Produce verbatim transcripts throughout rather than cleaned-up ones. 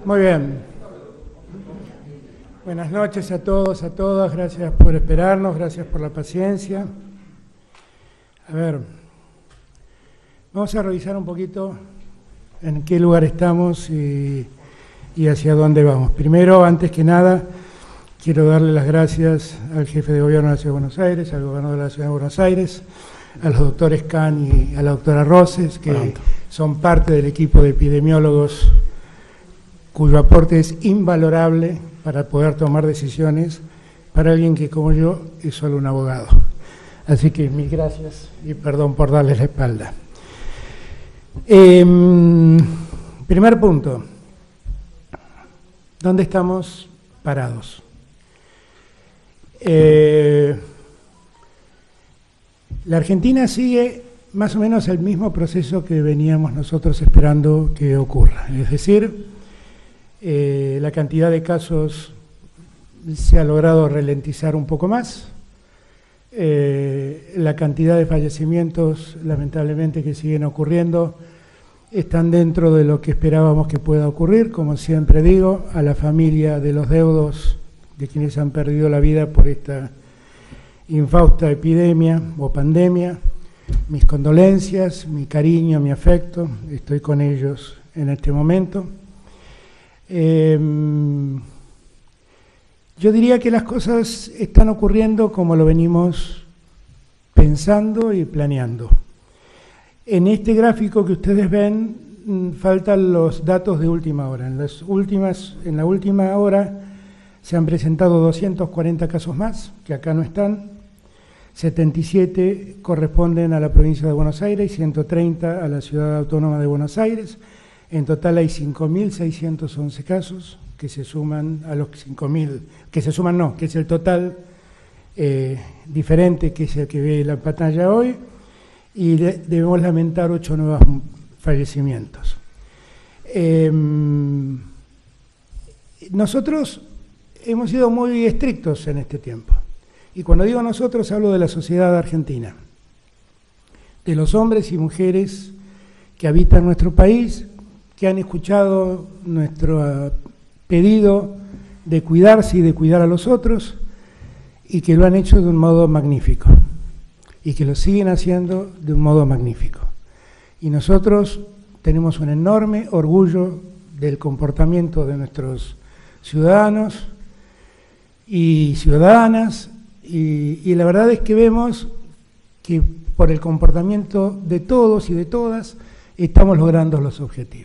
Muy bien. Buenas noches a todos, a todas. Gracias por esperarnos, gracias por la paciencia. A ver, vamos a revisar un poquito en qué lugar estamos y, y hacia dónde vamos. Primero, antes que nada, quiero darle las gracias al jefe de gobierno de la Ciudad de Buenos Aires, al gobernador de la Ciudad de Buenos Aires, a los doctores Kahn y a la doctora Roses, que Pronto. son parte del equipo de epidemiólogos cuyo aporte es invalorable para poder tomar decisiones para alguien que, como yo, es solo un abogado. Así que mil gracias y perdón por darles la espalda. Eh, primer punto. ¿Dónde estamos parados? Eh, la Argentina sigue más o menos el mismo proceso que veníamos nosotros esperando que ocurra. Es decir, eh, la cantidad de casos se ha logrado ralentizar un poco más. Eh, la cantidad de fallecimientos, lamentablemente, que siguen ocurriendo, están dentro de lo que esperábamos que pueda ocurrir. Como siempre digo, a la familia de los deudos, de quienes han perdido la vida por esta infausta epidemia o pandemia, mis condolencias, mi cariño, mi afecto, estoy con ellos en este momento. Eh, Yo diría que las cosas están ocurriendo como lo venimos pensando y planeando. En este gráfico que ustedes ven, faltan los datos de última hora. En, las últimas, en la última hora se han presentado doscientos cuarenta casos más, que acá no están. setenta y siete corresponden a la provincia de Buenos Aires y ciento treinta a la Ciudad Autónoma de Buenos Aires. En total hay cinco mil seiscientos once casos que se suman a los cinco mil, que se suman no, que es el total eh, diferente, que es el que ve la pantalla hoy, y de, debemos lamentar ocho nuevos fallecimientos. Eh, nosotros hemos sido muy estrictos en este tiempo, y cuando digo nosotros hablo de la sociedad argentina, de los hombres y mujeres que habitan nuestro país, que han escuchado nuestro uh, pedido de cuidarse y de cuidar a los otros, y que lo han hecho de un modo magnífico, y que lo siguen haciendo de un modo magnífico. Y nosotros tenemos un enorme orgullo del comportamiento de nuestros ciudadanos y ciudadanas, y, y la verdad es que vemos que por el comportamiento de todos y de todas estamos logrando los objetivos.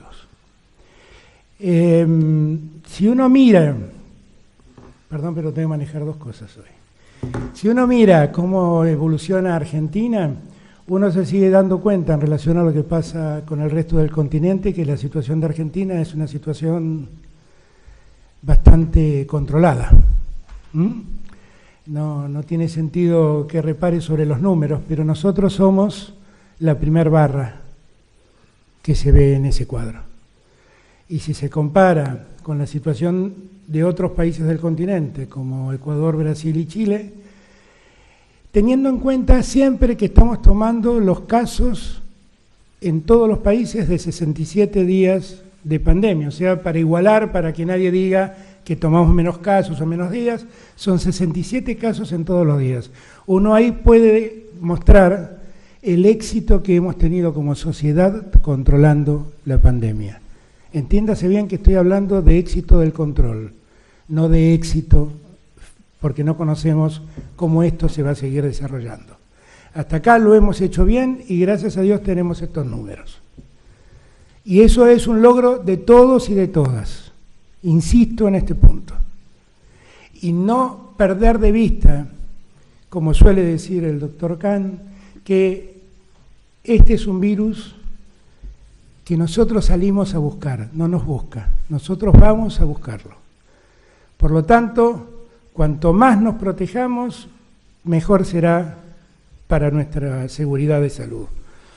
Eh, si uno mira, perdón, pero tengo que manejar dos cosas hoy. Si uno mira cómo evoluciona Argentina, uno se sigue dando cuenta en relación a lo que pasa con el resto del continente, que la situación de Argentina es una situación bastante controlada. ¿Mm? No, no tiene sentido que repare sobre los números, pero nosotros somos la primer barra que se ve en ese cuadro. Y si se compara con la situación de otros países del continente, como Ecuador, Brasil y Chile, teniendo en cuenta siempre que estamos tomando los casos en todos los países de sesenta y siete días de pandemia, o sea, para igualar, para que nadie diga que tomamos menos casos o menos días, son sesenta y siete casos en todos los días. Uno ahí puede mostrar el éxito que hemos tenido como sociedad controlando la pandemia. Entiéndase bien que estoy hablando de éxito del control, no de éxito porque no conocemos cómo esto se va a seguir desarrollando. Hasta acá lo hemos hecho bien y gracias a Dios tenemos estos números. Y eso es un logro de todos y de todas. Insisto en este punto. Y no perder de vista, como suele decir el doctor Kahn, que este es un virus que nosotros salimos a buscar, no nos busca, nosotros vamos a buscarlo. Por lo tanto, cuanto más nos protejamos, mejor será para nuestra seguridad de salud.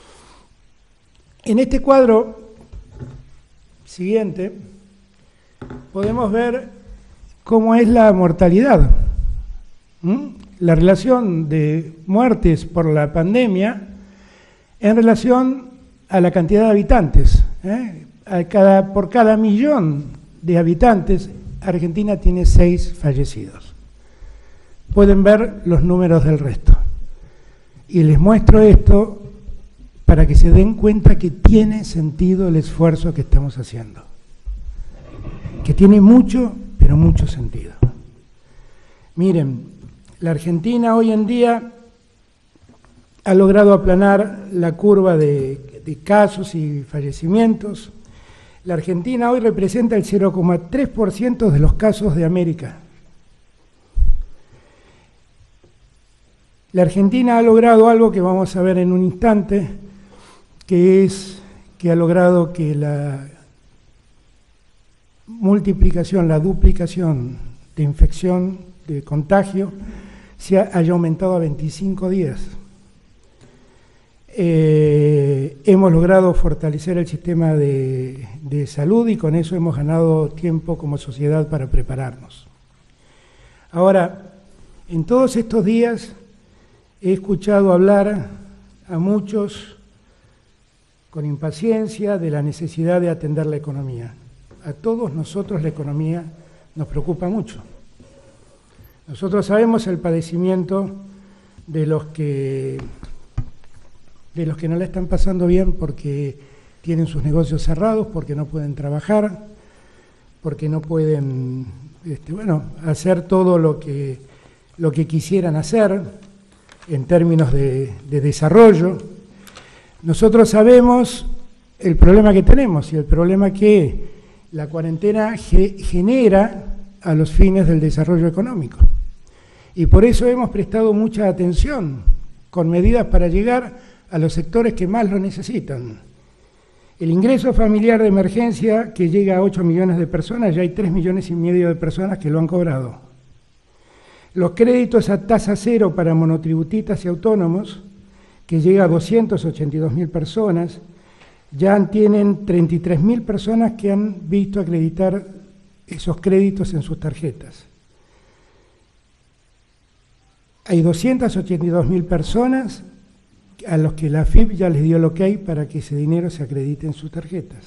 En este cuadro siguiente podemos ver cómo es la mortalidad. ¿Mm? La relación de muertes por la pandemia en relación a la cantidad de habitantes. ¿eh? A cada, por cada millón de habitantes, Argentina tiene seis fallecidos. Pueden ver los números del resto. Y les muestro esto para que se den cuenta que tiene sentido el esfuerzo que estamos haciendo. Que tiene mucho, pero mucho sentido. Miren, la Argentina hoy en día ha logrado aplanar la curva de, de casos y fallecimientos. La Argentina hoy representa el cero coma tres por ciento de los casos de América. La Argentina ha logrado algo que vamos a ver en un instante, que es que ha logrado que la multiplicación, la duplicación de infección, de contagio, se ha, haya aumentado a veinticinco días. Eh, hemos logrado fortalecer el sistema de, de salud y con eso hemos ganado tiempo como sociedad para prepararnos. Ahora, en todos estos días he escuchado hablar a muchos con impaciencia de la necesidad de atender la economía. A todos nosotros la economía nos preocupa mucho. Nosotros sabemos el padecimiento de los que, de los que no la están pasando bien porque tienen sus negocios cerrados, porque no pueden trabajar, porque no pueden este, bueno, hacer todo lo que, lo que quisieran hacer en términos de, de desarrollo. Nosotros sabemos el problema que tenemos y el problema que la cuarentena ge genera a los fines del desarrollo económico. Y por eso hemos prestado mucha atención con medidas para llegar a los sectores que más lo necesitan. El ingreso familiar de emergencia, que llega a ocho millones de personas, ya hay tres millones y medio de personas que lo han cobrado. Los créditos a tasa cero para monotributistas y autónomos, que llega a doscientas ochenta y dos mil personas, ya tienen treinta y tres mil personas que han visto acreditar esos créditos en sus tarjetas. Hay doscientas ochenta y dos mil personas a los que la A F I P ya les dio el ok para que ese dinero se acredite en sus tarjetas.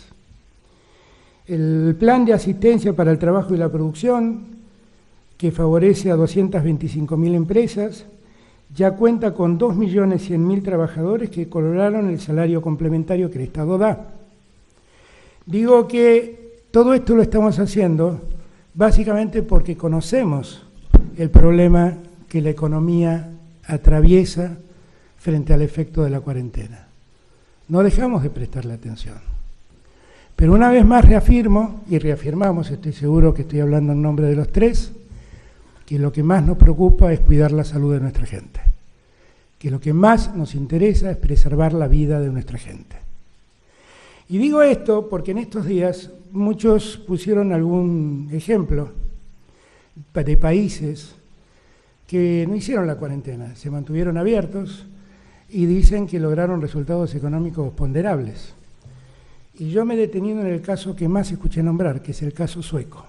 El plan de asistencia para el trabajo y la producción, que favorece a doscientas veinticinco mil empresas, ya cuenta con dos millones cien mil trabajadores que cobraron el salario complementario que el Estado da. Digo que todo esto lo estamos haciendo básicamente porque conocemos el problema que la economía atraviesa frente al efecto de la cuarentena. No dejamos de prestarle atención. Pero una vez más reafirmo, y reafirmamos, estoy seguro que estoy hablando en nombre de los tres, que lo que más nos preocupa es cuidar la salud de nuestra gente, que lo que más nos interesa es preservar la vida de nuestra gente. Y digo esto porque en estos días muchos pusieron algún ejemplo de países que no hicieron la cuarentena, se mantuvieron abiertos y dicen que lograron resultados económicos ponderables. Y yo me he detenido en el caso que más escuché nombrar, que es el caso sueco.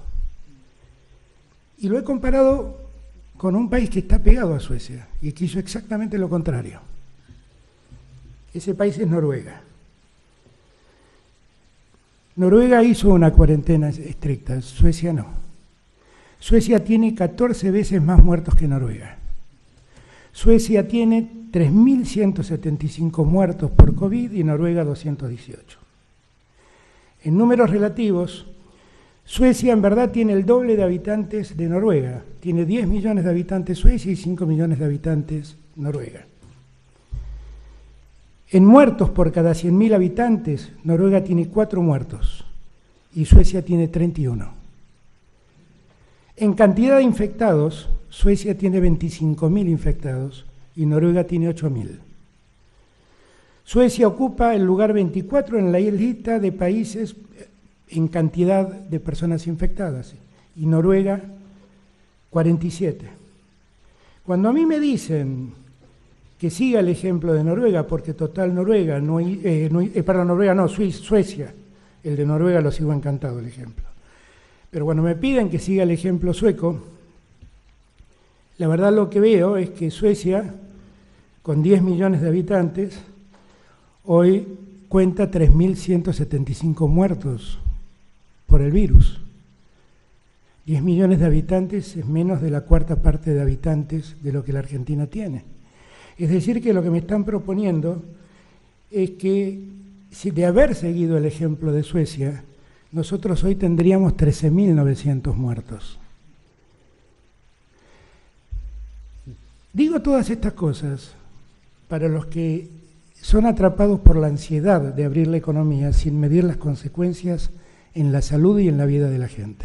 Y lo he comparado con un país que está pegado a Suecia y que hizo exactamente lo contrario. Ese país es Noruega. Noruega hizo una cuarentena estricta, Suecia no. Suecia tiene catorce veces más muertos que Noruega. Suecia tiene tres mil ciento setenta y cinco muertos por COVID y Noruega doscientos dieciocho. En números relativos, Suecia en verdad tiene el doble de habitantes de Noruega. Tiene diez millones de habitantes Suecia y cinco millones de habitantes Noruega. En muertos por cada cien mil habitantes, Noruega tiene cuatro muertos y Suecia tiene treinta y uno. En cantidad de infectados, Suecia tiene veinticinco mil infectados y Noruega tiene ocho mil. Suecia ocupa el lugar veinticuatro en la lista de países en cantidad de personas infectadas y Noruega cuarenta y siete. Cuando a mí me dicen que siga el ejemplo de Noruega, porque total Noruega, no, eh, no eh, perdón, Noruega no, Suecia, el de Noruega lo sigo encantado el ejemplo. Pero cuando me piden que siga el ejemplo sueco, la verdad lo que veo es que Suecia, con diez millones de habitantes, hoy cuenta tres mil ciento setenta y cinco muertos por el virus. diez millones de habitantes es menos de la cuarta parte de habitantes de lo que la Argentina tiene. Es decir, que lo que me están proponiendo es que, si de haber seguido el ejemplo de Suecia, nosotros hoy tendríamos trece mil novecientos muertos. Digo todas estas cosas para los que son atrapados por la ansiedad de abrir la economía sin medir las consecuencias en la salud y en la vida de la gente.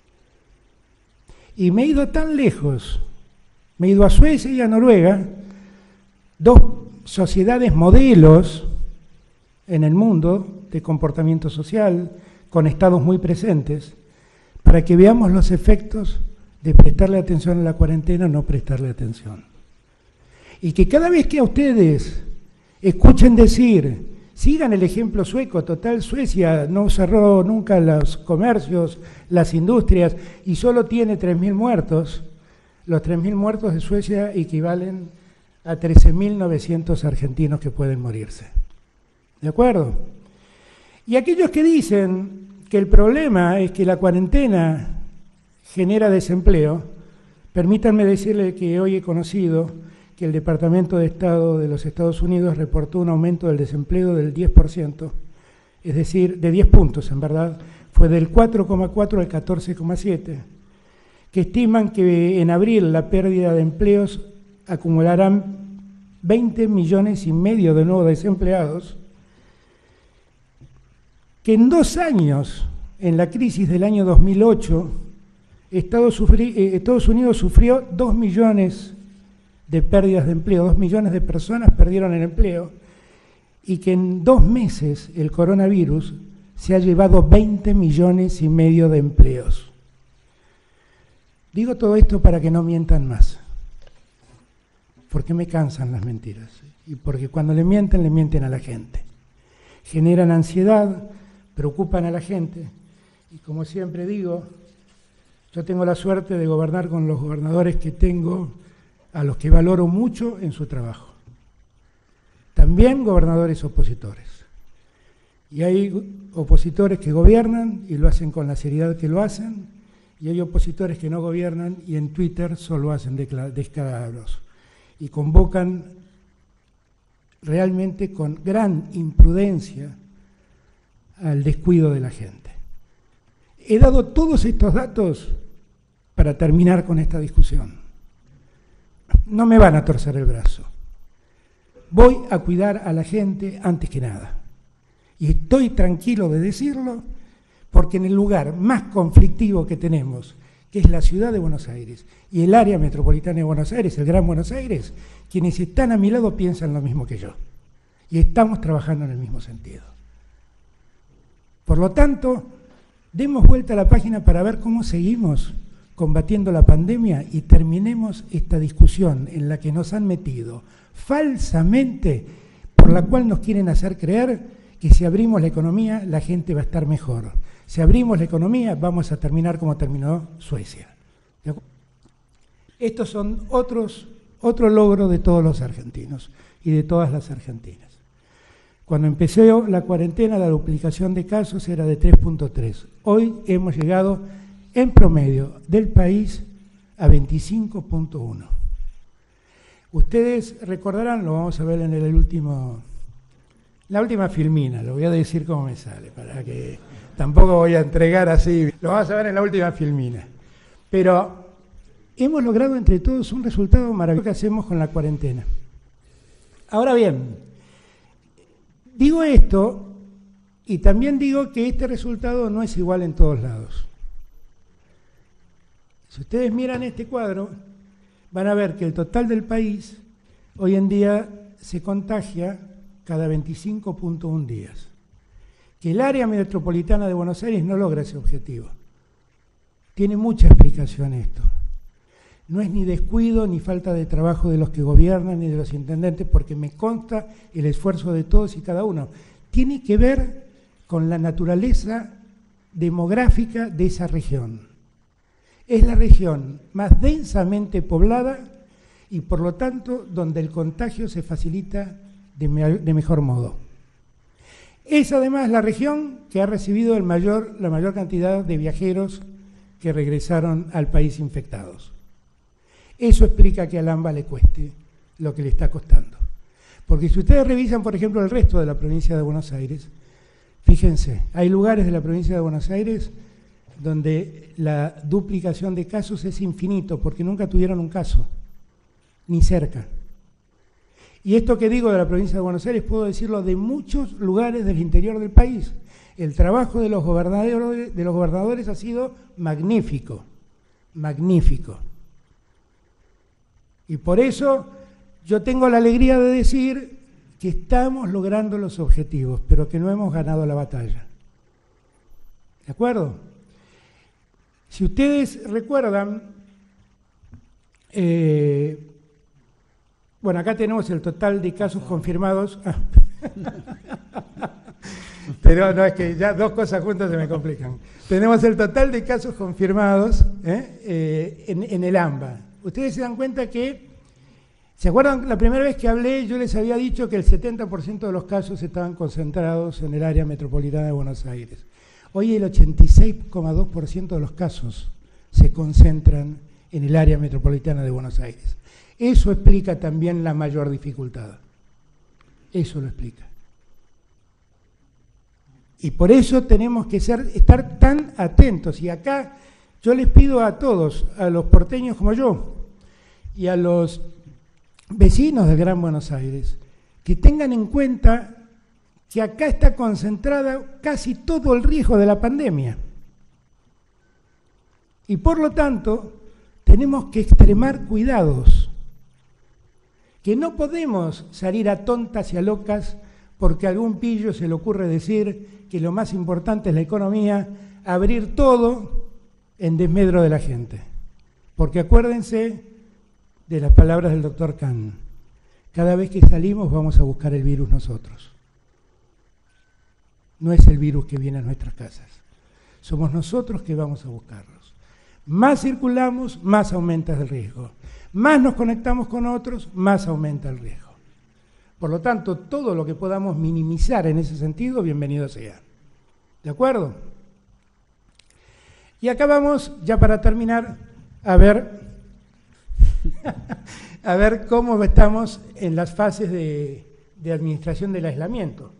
Y me he ido tan lejos, me he ido a Suecia y a Noruega, dos sociedades modelos en el mundo de comportamiento social, con estados muy presentes, para que veamos los efectos de prestarle atención a la cuarentena o no prestarle atención. Y que cada vez que a ustedes escuchen decir, sigan el ejemplo sueco, total, Suecia no cerró nunca los comercios, las industrias, y solo tiene tres mil muertos, los tres mil muertos de Suecia equivalen a trece mil novecientos argentinos que pueden morirse. ¿De acuerdo? Y aquellos que dicen que el problema es que la cuarentena genera desempleo, permítanme decirle que hoy he conocido que el Departamento de Estado de los Estados Unidos reportó un aumento del desempleo del diez por ciento, es decir, de diez puntos en verdad, fue del cuatro coma cuatro al catorce coma siete, que estiman que en abril la pérdida de empleos acumularán veinte millones y medio de nuevos desempleados, que en dos años, en la crisis del año dos mil ocho, Estados, sufrí, eh, Estados Unidos sufrió dos millones de pérdidas de empleo, dos millones de personas perdieron el empleo, y que en dos meses el coronavirus se ha llevado veinte millones y medio de empleos. Digo todo esto para que no mientan más, porque me cansan las mentiras, y porque cuando le mienten, le mienten a la gente. Generan ansiedad, preocupan a la gente, y como siempre digo, yo tengo la suerte de gobernar con los gobernadores que tengo, a los que valoro mucho en su trabajo. También gobernadores opositores. Y hay opositores que gobiernan y lo hacen con la seriedad que lo hacen, y hay opositores que no gobiernan y en Twitter solo hacen descalabros y convocan realmente con gran imprudencia al descuido de la gente. He dado todos estos datos para terminar con esta discusión. No me van a torcer el brazo. Voy a cuidar a la gente antes que nada. Y estoy tranquilo de decirlo porque en el lugar más conflictivo que tenemos, que es la ciudad de Buenos Aires y el área metropolitana de Buenos Aires, el Gran Buenos Aires, quienes están a mi lado piensan lo mismo que yo. Y estamos trabajando en el mismo sentido. Por lo tanto, demos vuelta a la página para ver cómo seguimos combatiendo la pandemia y terminemos esta discusión en la que nos han metido falsamente, por la cual nos quieren hacer creer que si abrimos la economía la gente va a estar mejor. Si abrimos la economía vamos a terminar como terminó Suecia. Estos son otros, otro logro de todos los argentinos y de todas las argentinas. Cuando empezó la cuarentena, la duplicación de casos era de tres punto tres. Hoy hemos llegado en promedio del país a veinticinco punto uno. Ustedes recordarán, lo vamos a ver en el último, la última filmina, lo voy a decir cómo me sale, para que tampoco voy a entregar así, lo vamos a ver en la última filmina. Pero hemos logrado entre todos un resultado maravilloso que hacemos con la cuarentena. Ahora bien, digo esto y también digo que este resultado no es igual en todos lados. Si ustedes miran este cuadro, van a ver que el total del país hoy en día se contagia cada veinticinco punto uno días. Que el área metropolitana de Buenos Aires no logra ese objetivo. Tiene mucha explicación esto. No es ni descuido ni falta de trabajo de los que gobiernan ni de los intendentes, porque me consta el esfuerzo de todos y cada uno. Tiene que ver con la naturaleza demográfica de esa región. Es la región más densamente poblada y por lo tanto donde el contagio se facilita de, me, de mejor modo. Es además la región que ha recibido el mayor, la mayor cantidad de viajeros que regresaron al país infectados. Eso explica que al AMBA le cueste lo que le está costando. Porque si ustedes revisan, por ejemplo, el resto de la provincia de Buenos Aires, fíjense, hay lugares de la provincia de Buenos Aires donde la duplicación de casos es infinito, porque nunca tuvieron un caso, ni cerca. Y esto que digo de la provincia de Buenos Aires, puedo decirlo de muchos lugares del interior del país. El trabajo de los gobernadores, de los gobernadores ha sido magnífico, magnífico. Y por eso yo tengo la alegría de decir que estamos logrando los objetivos, pero que no hemos ganado la batalla. ¿De acuerdo? Si ustedes recuerdan, eh, bueno, acá tenemos el total de casos confirmados. Ah. Pero no, es que ya dos cosas juntas se me complican. Tenemos el total de casos confirmados ¿eh? Eh, en, en el AMBA. Ustedes se dan cuenta que, ¿se acuerdan? La primera vez que hablé yo les había dicho que el setenta por ciento de los casos estaban concentrados en el área metropolitana de Buenos Aires. Hoy el ochenta y seis coma dos por ciento de los casos se concentran en el área metropolitana de Buenos Aires. Eso explica también la mayor dificultad. Eso lo explica. Y por eso tenemos que ser, estar tan atentos. Y acá yo les pido a todos, a los porteños como yo, y a los vecinos del Gran Buenos Aires, que tengan en cuenta que acá está concentrada casi todo el riesgo de la pandemia. Y por lo tanto, tenemos que extremar cuidados, que no podemos salir a tontas y a locas porque a algún pillo se le ocurre decir que lo más importante es la economía, abrir todo en desmedro de la gente. Porque acuérdense de las palabras del doctor Kahn, cada vez que salimos vamos a buscar el virus nosotros. No es el virus que viene a nuestras casas, somos nosotros que vamos a buscarlos. Más circulamos, más aumenta el riesgo. Más nos conectamos con otros, más aumenta el riesgo. Por lo tanto, todo lo que podamos minimizar en ese sentido, bienvenido sea. ¿De acuerdo? Y acá vamos, ya para terminar, a ver, a ver cómo estamos en las fases de, de administración del aislamiento.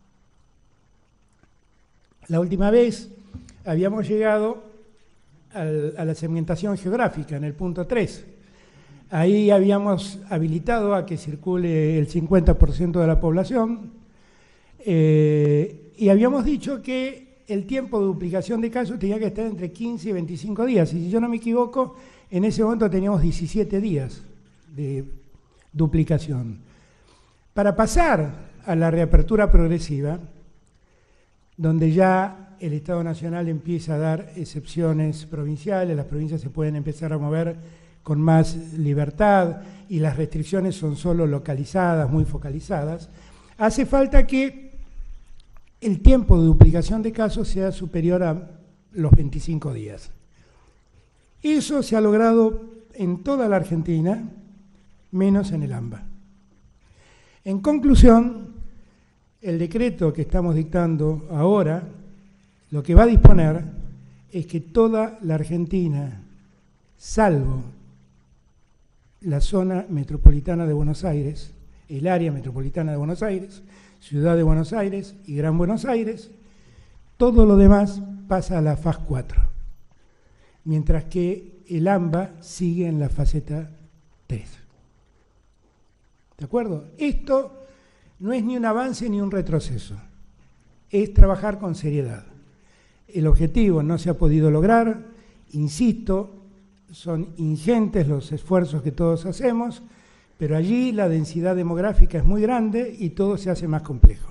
La última vez habíamos llegado al, a la segmentación geográfica, en el punto tres. Ahí habíamos habilitado a que circule el cincuenta por ciento de la población eh, y habíamos dicho que el tiempo de duplicación de casos tenía que estar entre quince y veinticinco días. Y si yo no me equivoco, en ese momento teníamos diecisiete días de duplicación. Para pasar a la reapertura progresiva, donde ya el Estado Nacional empieza a dar excepciones provinciales, las provincias se pueden empezar a mover con más libertad y las restricciones son solo localizadas, muy focalizadas, hace falta que el tiempo de duplicación de casos sea superior a los veinticinco días. Eso se ha logrado en toda la Argentina, menos en el AMBA. En conclusión, el decreto que estamos dictando ahora, lo que va a disponer es que toda la Argentina, salvo la zona metropolitana de Buenos Aires, el área metropolitana de Buenos Aires, Ciudad de Buenos Aires y Gran Buenos Aires, todo lo demás pasa a la fase cuatro, mientras que el AMBA sigue en la faceta tres. ¿De acuerdo? Esto no es ni un avance ni un retroceso, es trabajar con seriedad. El objetivo no se ha podido lograr, insisto, son ingentes los esfuerzos que todos hacemos, pero allí la densidad demográfica es muy grande y todo se hace más complejo.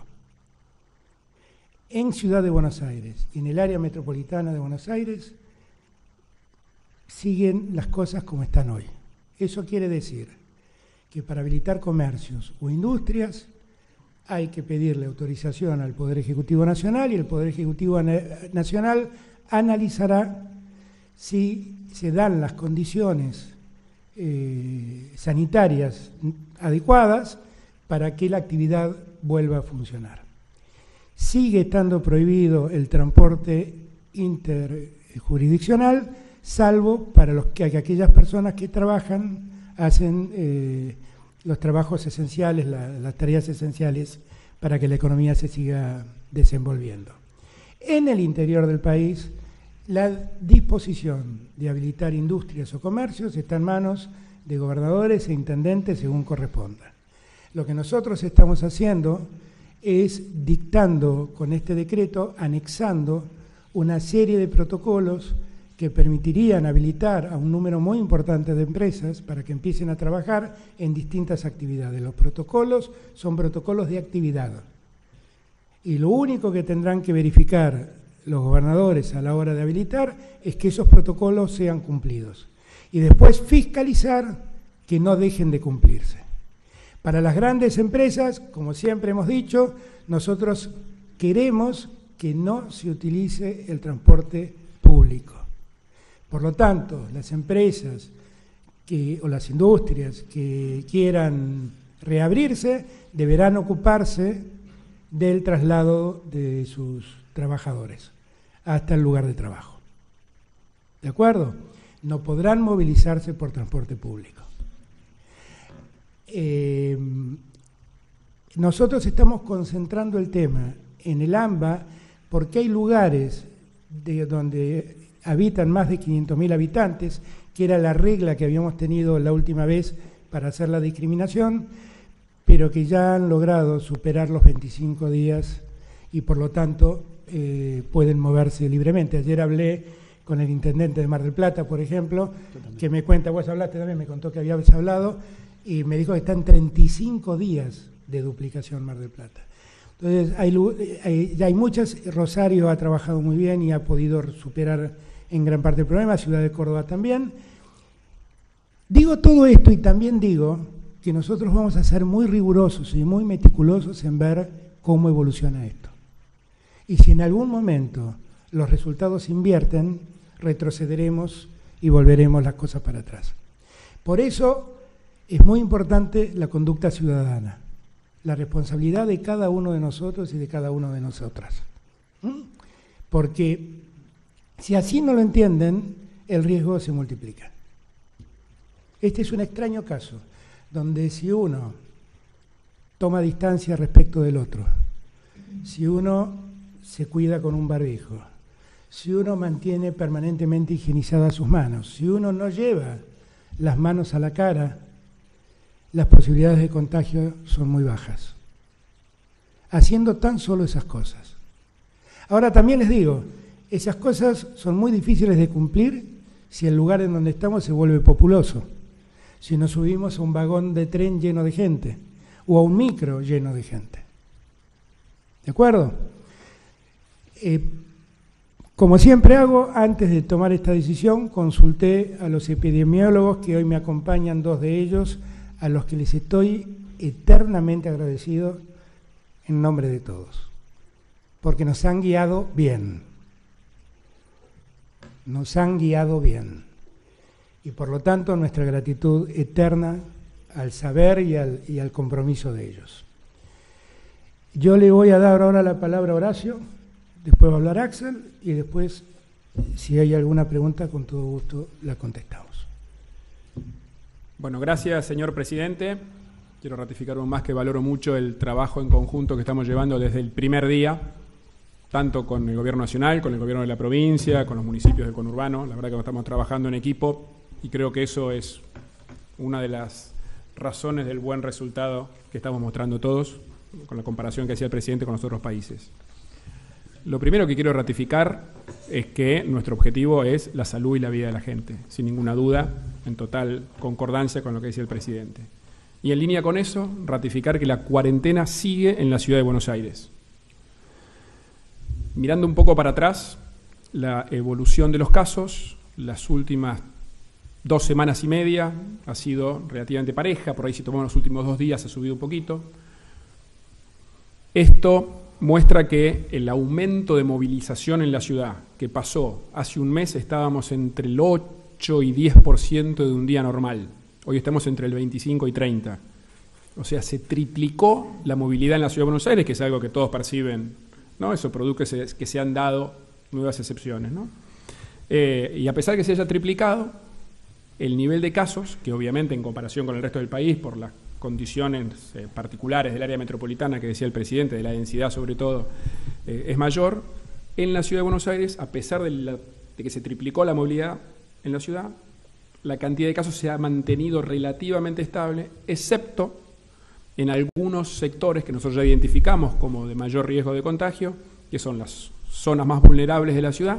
En Ciudad de Buenos Aires y en el área metropolitana de Buenos Aires siguen las cosas como están hoy. Eso quiere decir que para habilitar comercios o industrias hay que pedirle autorización al Poder Ejecutivo Nacional y el Poder Ejecutivo Nacional analizará si se dan las condiciones eh, sanitarias adecuadas para que la actividad vuelva a funcionar. Sigue estando prohibido el transporte inter, jurisdiccional, salvo para los que, aquellas personas que trabajan, hacen eh, los trabajos esenciales, la, las tareas esenciales para que la economía se siga desenvolviendo. En el interior del país, la disposición de habilitar industrias o comercios está en manos de gobernadores e intendentes según corresponda. Lo que nosotros estamos haciendo es dictando con este decreto, anexando una serie de protocolos que permitirían habilitar a un número muy importante de empresas para que empiecen a trabajar en distintas actividades. Los protocolos son protocolos de actividad. Y lo único que tendrán que verificar los gobernadores a la hora de habilitar es que esos protocolos sean cumplidos. Y después fiscalizar que no dejen de cumplirse. Para las grandes empresas, como siempre hemos dicho, nosotros queremos que no se utilice el transporte público. Por lo tanto, las empresas que, o las industrias que quieran reabrirse deberán ocuparse del traslado de sus trabajadores hasta el lugar de trabajo. ¿De acuerdo? No podrán movilizarse por transporte público. Eh, nosotros estamos concentrando el tema en el AMBA porque hay lugares de donde habitan más de quinientos mil habitantes, que era la regla que habíamos tenido la última vez para hacer la discriminación, pero que ya han logrado superar los veinticinco días y por lo tanto eh, pueden moverse libremente. Ayer hablé con el intendente de Mar del Plata, por ejemplo, que me cuenta, vos hablaste también, me contó que habías hablado, y me dijo que están treinta y cinco días de duplicación Mar del Plata. Entonces, hay, hay, ya hay muchas, Rosario ha trabajado muy bien y ha podido superar en gran parte el problema, Ciudad de Córdoba también. Digo todo esto y también digo que nosotros vamos a ser muy rigurosos y muy meticulosos en ver cómo evoluciona esto. Y si en algún momento los resultados invierten, retrocederemos y volveremos las cosas para atrás. Por eso es muy importante la conducta ciudadana, la responsabilidad de cada uno de nosotros y de cada una de nosotras. ¿Mm? Porque si así no lo entienden, el riesgo se multiplica. Este es un extraño caso, donde si uno toma distancia respecto del otro, si uno se cuida con un barbijo, si uno mantiene permanentemente higienizadas sus manos, si uno no lleva las manos a la cara, las posibilidades de contagio son muy bajas. Haciendo tan solo esas cosas. Ahora también les digo, esas cosas son muy difíciles de cumplir si el lugar en donde estamos se vuelve populoso, si nos subimos a un vagón de tren lleno de gente o a un micro lleno de gente. ¿De acuerdo? Eh, como siempre hago, antes de tomar esta decisión, consulté a los epidemiólogos que hoy me acompañan, dos de ellos, a los que les estoy eternamente agradecido en nombre de todos, porque nos han guiado bien, nos han guiado bien, y por lo tanto nuestra gratitud eterna al saber y al, y al compromiso de ellos. Yo le voy a dar ahora la palabra a Horacio, después va a hablar Axel, y después, si hay alguna pregunta, con todo gusto la contestamos. Bueno, gracias, señor presidente. Quiero ratificar aún más que valoro mucho el trabajo en conjunto que estamos llevando desde el primer día, tanto con el Gobierno Nacional, con el Gobierno de la provincia, con los municipios del conurbano. La verdad que estamos trabajando en equipo y creo que eso es una de las razones del buen resultado que estamos mostrando todos, con la comparación que hacía el presidente con los otros países. Lo primero que quiero ratificar es que nuestro objetivo es la salud y la vida de la gente, sin ninguna duda, en total concordancia con lo que decía el presidente. Y en línea con eso, ratificar que la cuarentena sigue en la ciudad de Buenos Aires. Mirando un poco para atrás, la evolución de los casos, las últimas dos semanas y media ha sido relativamente pareja, por ahí si tomamos los últimos dos días ha subido un poquito. Esto muestra que el aumento de movilización en la ciudad, que pasó hace un mes, estábamos entre el ocho y diez por ciento de un día normal. Hoy estamos entre el veinticinco y treinta. O sea, se triplicó la movilidad en la ciudad de Buenos Aires, que es algo que todos perciben, ¿no? Eso produce que se, que se han dado nuevas excepciones, ¿no? Eh, y a pesar de que se haya triplicado, el nivel de casos, que obviamente en comparación con el resto del país, por las condiciones eh, particulares del área metropolitana que decía el presidente, de la densidad sobre todo, eh, es mayor, en la Ciudad de Buenos Aires, a pesar de, la, de que se triplicó la movilidad en la ciudad, la cantidad de casos se ha mantenido relativamente estable, excepto en algunos sectores que nosotros ya identificamos como de mayor riesgo de contagio, que son las zonas más vulnerables de la ciudad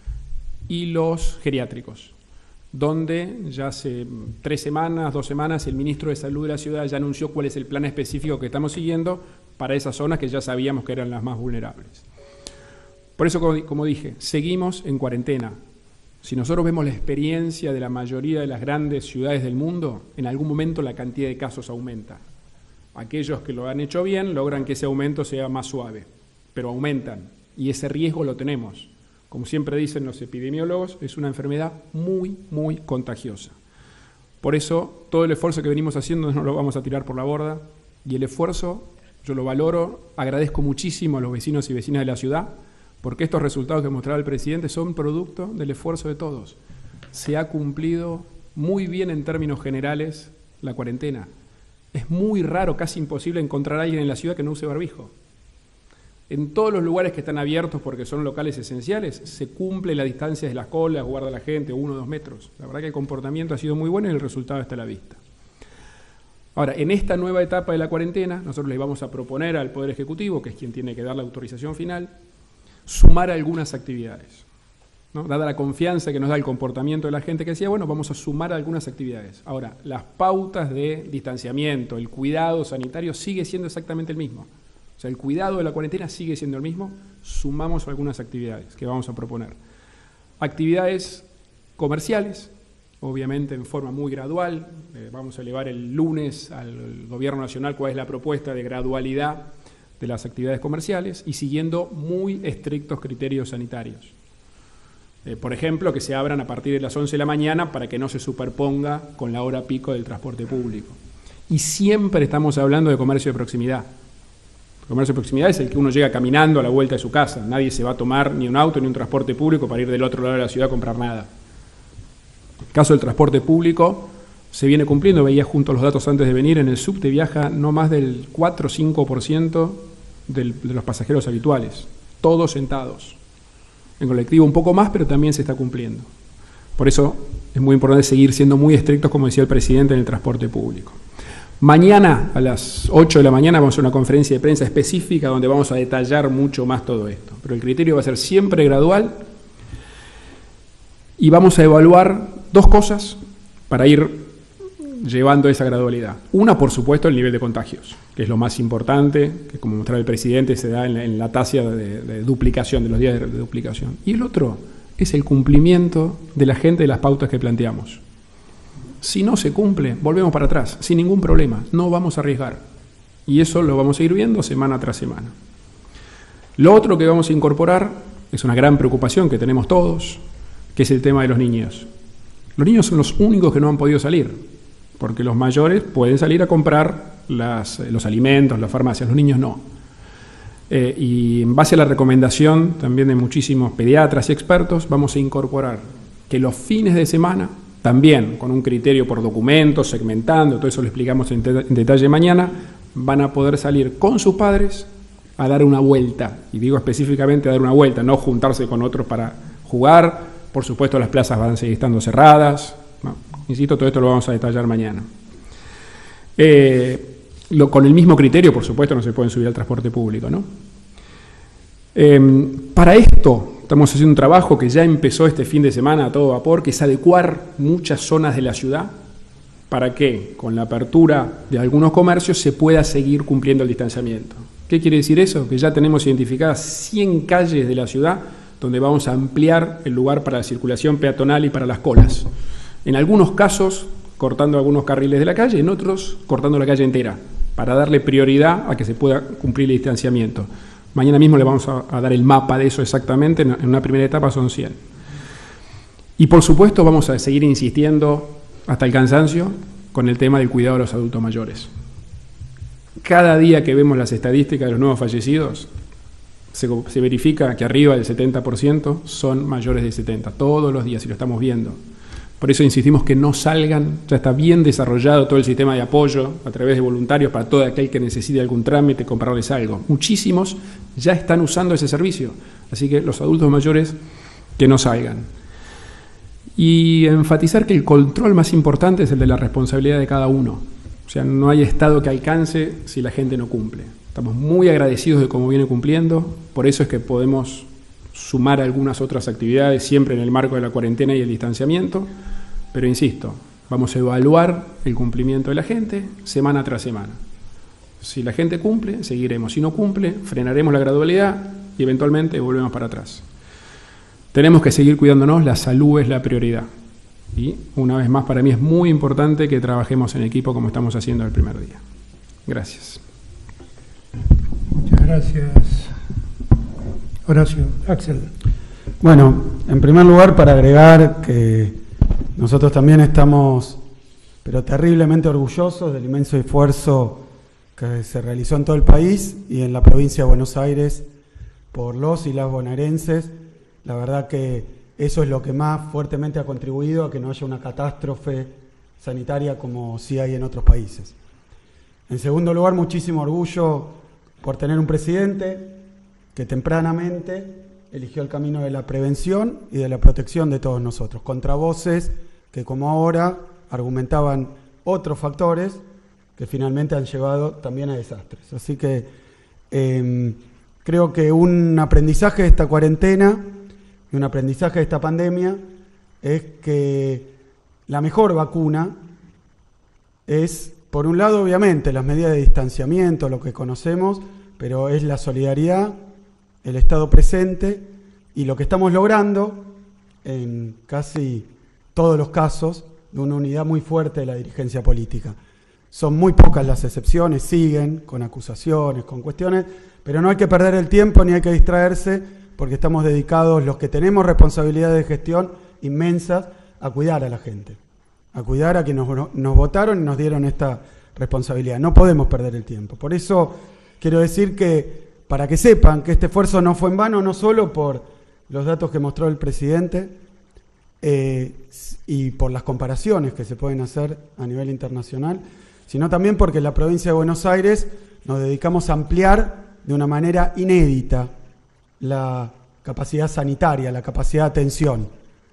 y los geriátricos, donde ya hace tres semanas, dos semanas, el ministro de Salud de la ciudad ya anunció cuál es el plan específico que estamos siguiendo para esas zonas que ya sabíamos que eran las más vulnerables. Por eso, como, como dije, seguimos en cuarentena. Si nosotros vemos la experiencia de la mayoría de las grandes ciudades del mundo, en algún momento la cantidad de casos aumenta. Aquellos que lo han hecho bien logran que ese aumento sea más suave, pero aumentan, y ese riesgo lo tenemos. Como siempre dicen los epidemiólogos, es una enfermedad muy, muy contagiosa. Por eso, todo el esfuerzo que venimos haciendo no lo vamos a tirar por la borda, y el esfuerzo yo lo valoro, agradezco muchísimo a los vecinos y vecinas de la ciudad, porque estos resultados que mostraba el presidente son producto del esfuerzo de todos. Se ha cumplido muy bien en términos generales la cuarentena. Es muy raro, casi imposible, encontrar a alguien en la ciudad que no use barbijo. En todos los lugares que están abiertos porque son locales esenciales, se cumple la distancia de las colas, guarda la gente, uno o dos metros. La verdad que el comportamiento ha sido muy bueno y el resultado está a la vista. Ahora, en esta nueva etapa de la cuarentena, nosotros le vamos a proponer al Poder Ejecutivo, que es quien tiene que dar la autorización final, sumar algunas actividades, ¿no? Dada la confianza que nos da el comportamiento de la gente que decía, bueno, vamos a sumar algunas actividades. Ahora, las pautas de distanciamiento, el cuidado sanitario sigue siendo exactamente el mismo. O sea, el cuidado de la cuarentena sigue siendo el mismo, sumamos algunas actividades que vamos a proponer. Actividades comerciales, obviamente en forma muy gradual, eh, vamos a elevar el lunes al Gobierno Nacional cuál es la propuesta de gradualidad de las actividades comerciales y siguiendo muy estrictos criterios sanitarios. Eh, por ejemplo, que se abran a partir de las once de la mañana para que no se superponga con la hora pico del transporte público. Y siempre estamos hablando de comercio de proximidad. El comercio de proximidad es el que uno llega caminando a la vuelta de su casa. Nadie se va a tomar ni un auto ni un transporte público para ir del otro lado de la ciudad a comprar nada. En el caso del transporte público, se viene cumpliendo, veía junto a los datos antes de venir, en el subte viaja no más del cuatro o cinco por ciento del, de los pasajeros habituales, todos sentados. En colectivo un poco más, pero también se está cumpliendo. Por eso es muy importante seguir siendo muy estrictos, como decía el presidente, en el transporte público. Mañana a las ocho de la mañana vamos a hacer una conferencia de prensa específica donde vamos a detallar mucho más todo esto. Pero el criterio va a ser siempre gradual y vamos a evaluar dos cosas para ir llevando esa gradualidad. Una, por supuesto, el nivel de contagios, que es lo más importante, que como mostraba el presidente se da en la, en la tasa de, de duplicación, de los días de, de duplicación. Y el otro es el cumplimiento de la gente de las pautas que planteamos. Si no se cumple, volvemos para atrás, sin ningún problema, no vamos a arriesgar. Y eso lo vamos a ir viendo semana tras semana. Lo otro que vamos a incorporar es una gran preocupación que tenemos todos, que es el tema de los niños. Los niños son los únicos que no han podido salir, porque los mayores pueden salir a comprar las, los alimentos, las farmacias, los niños no. Eh, y en base a la recomendación también de muchísimos pediatras y expertos, vamos a incorporar que los fines de semana, también con un criterio por documentos, segmentando, todo eso lo explicamos en, en detalle mañana, van a poder salir con sus padres a dar una vuelta. Y digo específicamente a dar una vuelta, no juntarse con otros para jugar. Por supuesto, las plazas van a seguir estando cerradas. No, insisto, todo esto lo vamos a detallar mañana. Eh, lo, con el mismo criterio, por supuesto, no se pueden subir al transporte público, ¿no? Eh, para esto estamos haciendo un trabajo que ya empezó este fin de semana a todo vapor, que es adecuar muchas zonas de la ciudad para que con la apertura de algunos comercios se pueda seguir cumpliendo el distanciamiento. ¿Qué quiere decir eso? Que ya tenemos identificadas cien calles de la ciudad donde vamos a ampliar el lugar para la circulación peatonal y para las colas. En algunos casos cortando algunos carriles de la calle, en otros cortando la calle entera, para darle prioridad a que se pueda cumplir el distanciamiento. Mañana mismo le vamos a, a dar el mapa de eso exactamente, en, en una primera etapa son cien. Y por supuesto vamos a seguir insistiendo hasta el cansancio con el tema del cuidado de los adultos mayores. Cada día que vemos las estadísticas de los nuevos fallecidos, se, se verifica que arriba del setenta por ciento son mayores de setenta, todos los días, y lo estamos viendo. Por eso insistimos que no salgan, ya está bien desarrollado todo el sistema de apoyo a través de voluntarios para todo aquel que necesite algún trámite, comprarles algo. Muchísimos ya están usando ese servicio, así que los adultos mayores que no salgan. Y enfatizar que el control más importante es el de la responsabilidad de cada uno. O sea, no hay Estado que alcance si la gente no cumple. Estamos muy agradecidos de cómo viene cumpliendo, por eso es que podemos sumar algunas otras actividades siempre en el marco de la cuarentena y el distanciamiento, pero insisto, vamos a evaluar el cumplimiento de la gente semana tras semana. Si la gente cumple, seguiremos. Si no cumple, frenaremos la gradualidad y eventualmente volvemos para atrás. Tenemos que seguir cuidándonos, la salud es la prioridad. Y una vez más, para mí es muy importante que trabajemos en equipo como estamos haciendo el primer día. Gracias. Muchas gracias, Horacio. Axel. Bueno, en primer lugar, para agregar que nosotros también estamos, pero terriblemente orgullosos del inmenso esfuerzo que se realizó en todo el país y en la provincia de Buenos Aires por los y las bonaerenses. La verdad que eso es lo que más fuertemente ha contribuido a que no haya una catástrofe sanitaria como sí hay en otros países. En segundo lugar, muchísimo orgullo por tener un presidente que tempranamente eligió el camino de la prevención y de la protección de todos nosotros, contra voces que como ahora argumentaban otros factores que finalmente han llevado también a desastres. Así que eh, creo que un aprendizaje de esta cuarentena y un aprendizaje de esta pandemia es que la mejor vacuna es, por un lado, obviamente, las medidas de distanciamiento, lo que conocemos, pero es la solidaridad, el estado presente y lo que estamos logrando en casi todos los casos de una unidad muy fuerte de la dirigencia política. Son muy pocas las excepciones, siguen con acusaciones, con cuestiones, pero no hay que perder el tiempo ni hay que distraerse porque estamos dedicados, los que tenemos responsabilidades de gestión inmensas, a cuidar a la gente, a cuidar a quienes nos, nos votaron y nos dieron esta responsabilidad. No podemos perder el tiempo. Por eso quiero decir que, para que sepan que este esfuerzo no fue en vano, no solo por los datos que mostró el presidente eh, y por las comparaciones que se pueden hacer a nivel internacional, sino también porque en la provincia de Buenos Aires nos dedicamos a ampliar de una manera inédita la capacidad sanitaria, la capacidad de atención.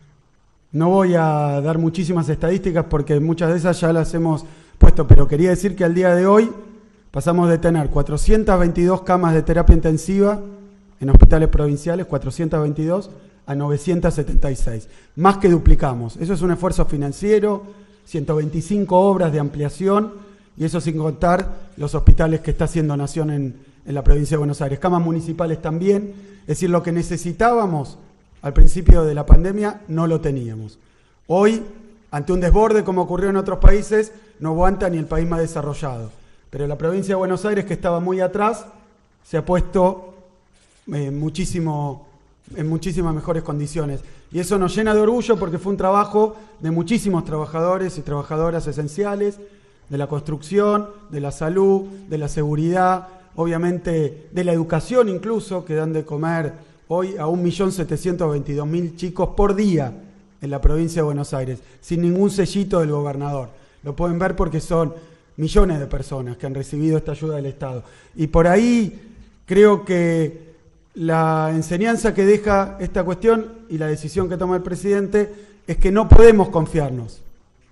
No voy a dar muchísimas estadísticas porque muchas de esas ya las hemos puesto, pero quería decir que al día de hoy pasamos de tener cuatrocientas veintidós camas de terapia intensiva en hospitales provinciales, cuatrocientas veintidós, a novecientas setenta y seis. Más que duplicamos. Eso es un esfuerzo financiero, ciento veinticinco obras de ampliación, y eso sin contar los hospitales que está haciendo Nación en, en la provincia de Buenos Aires. Camas municipales también. Es decir, lo que necesitábamos al principio de la pandemia no lo teníamos. Hoy, ante un desborde como ocurrió en otros países, no aguanta ni el país más desarrollado. Pero la provincia de Buenos Aires, que estaba muy atrás, se ha puesto eh, muchísimo, en muchísimas mejores condiciones. Y eso nos llena de orgullo porque fue un trabajo de muchísimos trabajadores y trabajadoras esenciales, de la construcción, de la salud, de la seguridad, obviamente de la educación incluso, que dan de comer hoy a un millón setecientos veintidós mil chicos por día en la provincia de Buenos Aires, sin ningún sellito del gobernador. Lo pueden ver porque son millones de personas que han recibido esta ayuda del Estado. Y por ahí creo que la enseñanza que deja esta cuestión y la decisión que toma el presidente es que no podemos confiarnos.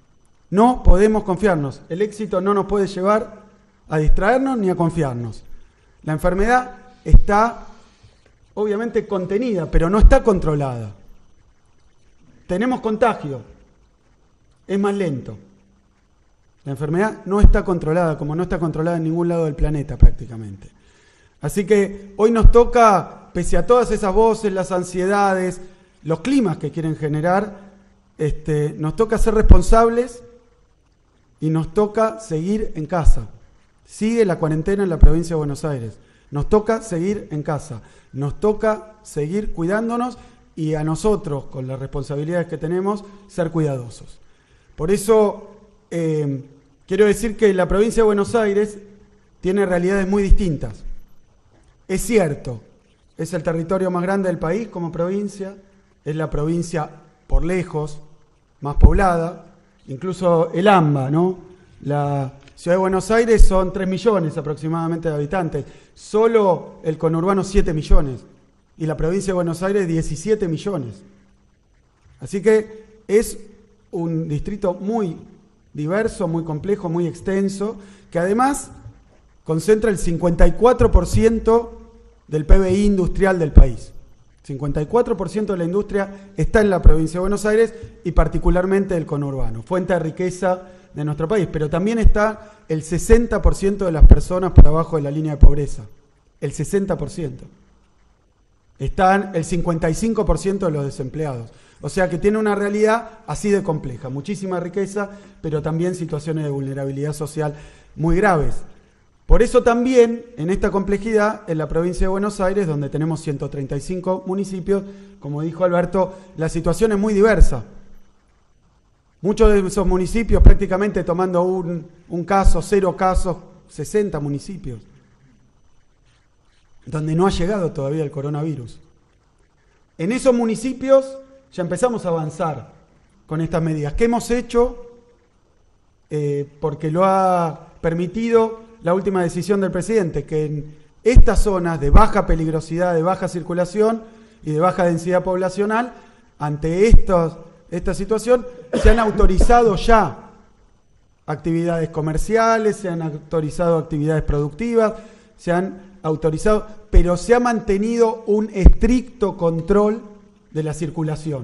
No podemos confiarnos. El éxito no nos puede llevar a distraernos ni a confiarnos. La enfermedad está obviamente contenida, pero no está controlada. Tenemos contagio, es más lento. La enfermedad no está controlada, como no está controlada en ningún lado del planeta prácticamente. Así que hoy nos toca, pese a todas esas voces, las ansiedades, los climas que quieren generar, este, nos toca ser responsables y nos toca seguir en casa. Sigue la cuarentena en la provincia de Buenos Aires. Nos toca seguir en casa. Nos toca seguir cuidándonos y a nosotros, con las responsabilidades que tenemos, ser cuidadosos. Por eso eh, quiero decir que la provincia de Buenos Aires tiene realidades muy distintas. Es cierto, es el territorio más grande del país como provincia, es la provincia por lejos más poblada, incluso el AMBA, ¿no? La Ciudad de Buenos Aires son tres millones aproximadamente de habitantes, solo el conurbano siete millones y la provincia de Buenos Aires diecisiete millones. Así que es un distrito muy diverso, muy complejo, muy extenso, que además concentra el cincuenta y cuatro por ciento del P B I industrial del país. cincuenta y cuatro por ciento de la industria está en la provincia de Buenos Aires y particularmente el conurbano, fuente de riqueza de nuestro país, pero también está el sesenta por ciento de las personas por abajo de la línea de pobreza, el sesenta por ciento. Están el cincuenta y cinco por ciento de los desempleados. O sea que tiene una realidad así de compleja, muchísima riqueza, pero también situaciones de vulnerabilidad social muy graves. Por eso también, en esta complejidad, en la provincia de Buenos Aires, donde tenemos ciento treinta y cinco municipios, como dijo Alberto, la situación es muy diversa. Muchos de esos municipios, prácticamente tomando un, un caso, cero casos, sesenta municipios, donde no ha llegado todavía el coronavirus. En esos municipios ya empezamos a avanzar con estas medidas. ¿Qué hemos hecho? Eh, porque lo ha permitido la última decisión del presidente, que en estas zonas de baja peligrosidad, de baja circulación y de baja densidad poblacional, ante estos, esta situación, se han autorizado ya actividades comerciales, se han autorizado actividades productivas, se han autorizado, pero se ha mantenido un estricto control de la circulación.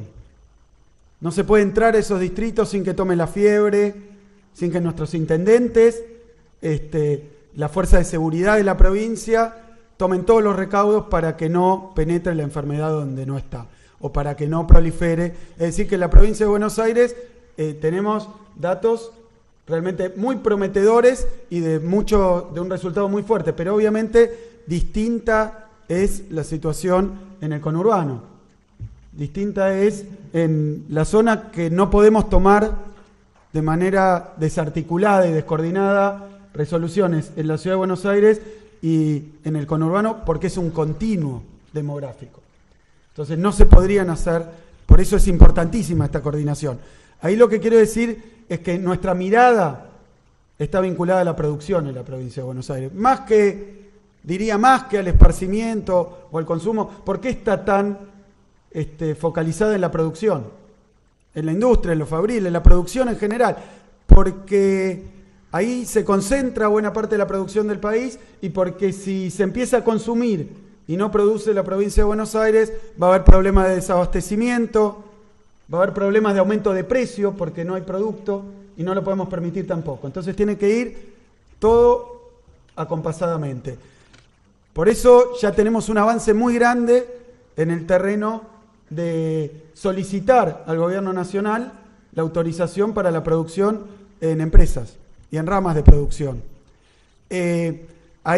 No se puede entrar a esos distritos sin que tome la fiebre, sin que nuestros intendentes, este, la fuerza de seguridad de la provincia, tomen todos los recaudos para que no penetre la enfermedad donde no está, o para que no prolifere. Es decir, que en la provincia de Buenos Aires eh, tenemos datos realmente muy prometedores y de, mucho, de un resultado muy fuerte, pero obviamente distinta es la situación en el conurbano. Distinta es en la zona que no podemos tomar de manera desarticulada y descoordinada resoluciones en la Ciudad de Buenos Aires y en el conurbano, porque es un continuo demográfico. Entonces no se podrían hacer, por eso es importantísima esta coordinación. Ahí lo que quiero decir es que nuestra mirada está vinculada a la producción en la provincia de Buenos Aires, más que, diría más que al esparcimiento o al consumo. ¿Por qué está tan este, focalizada en la producción? En la industria, en lo fabril, en la producción en general, porque ahí se concentra buena parte de la producción del país y porque si se empieza a consumir y no produce la provincia de Buenos Aires, va a haber problemas de desabastecimiento, va a haber problemas de aumento de precio porque no hay producto y no lo podemos permitir tampoco. Entonces tiene que ir todo acompasadamente. Por eso ya tenemos un avance muy grande en el terreno de solicitar al gobierno nacional la autorización para la producción en empresas y en ramas de producción. Eh,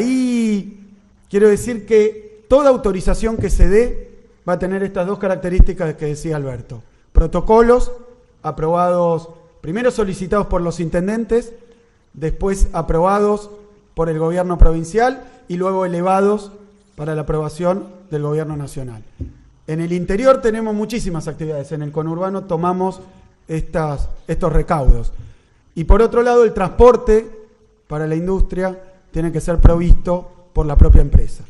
ahí quiero decir que toda autorización que se dé va a tener estas dos características que decía Alberto. Protocolos aprobados, primero solicitados por los intendentes, después aprobados por el gobierno provincial y luego elevados para la aprobación del gobierno nacional. En el interior tenemos muchísimas actividades, en el conurbano tomamos estas, estos recaudos. Y por otro lado, el transporte para la industria tiene que ser provisto por la propia empresa.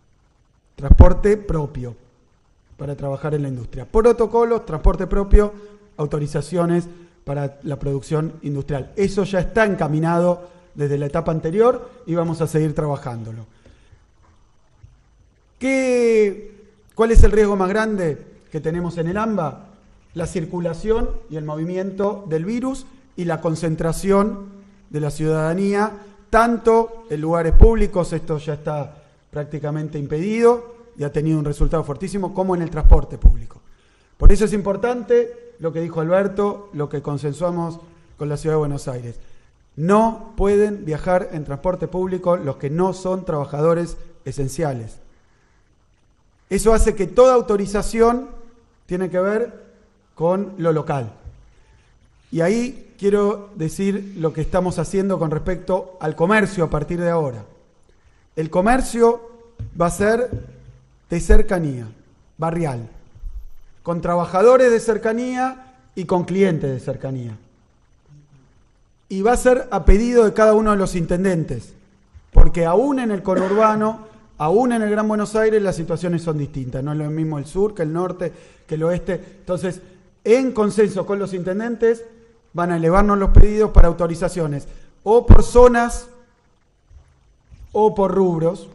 Transporte propio para trabajar en la industria. Protocolos, transporte propio, autorizaciones para la producción industrial. Eso ya está encaminado desde la etapa anterior y vamos a seguir trabajándolo. ¿Qué, ¿Cuál es el riesgo más grande que tenemos en el AMBA? La circulación y el movimiento del virus y la concentración de la ciudadanía, tanto en lugares públicos, esto ya está prácticamente impedido y ha tenido un resultado fortísimo, como en el transporte público. Por eso es importante lo que dijo Alberto, lo que consensuamos con la Ciudad de Buenos Aires. No pueden viajar en transporte público los que no son trabajadores esenciales. Eso hace que toda autorización tiene que ver con lo local. Y ahí quiero decir lo que estamos haciendo con respecto al comercio a partir de ahora. El comercio va a ser de cercanía, barrial, con trabajadores de cercanía y con clientes de cercanía. Y va a ser a pedido de cada uno de los intendentes, porque aún en el conurbano, aún en el Gran Buenos Aires, las situaciones son distintas. No es lo mismo el sur que el norte, que el oeste. Entonces, en consenso con los intendentes, van a elevarnos los pedidos para autorizaciones, o por zonas, o por rubros,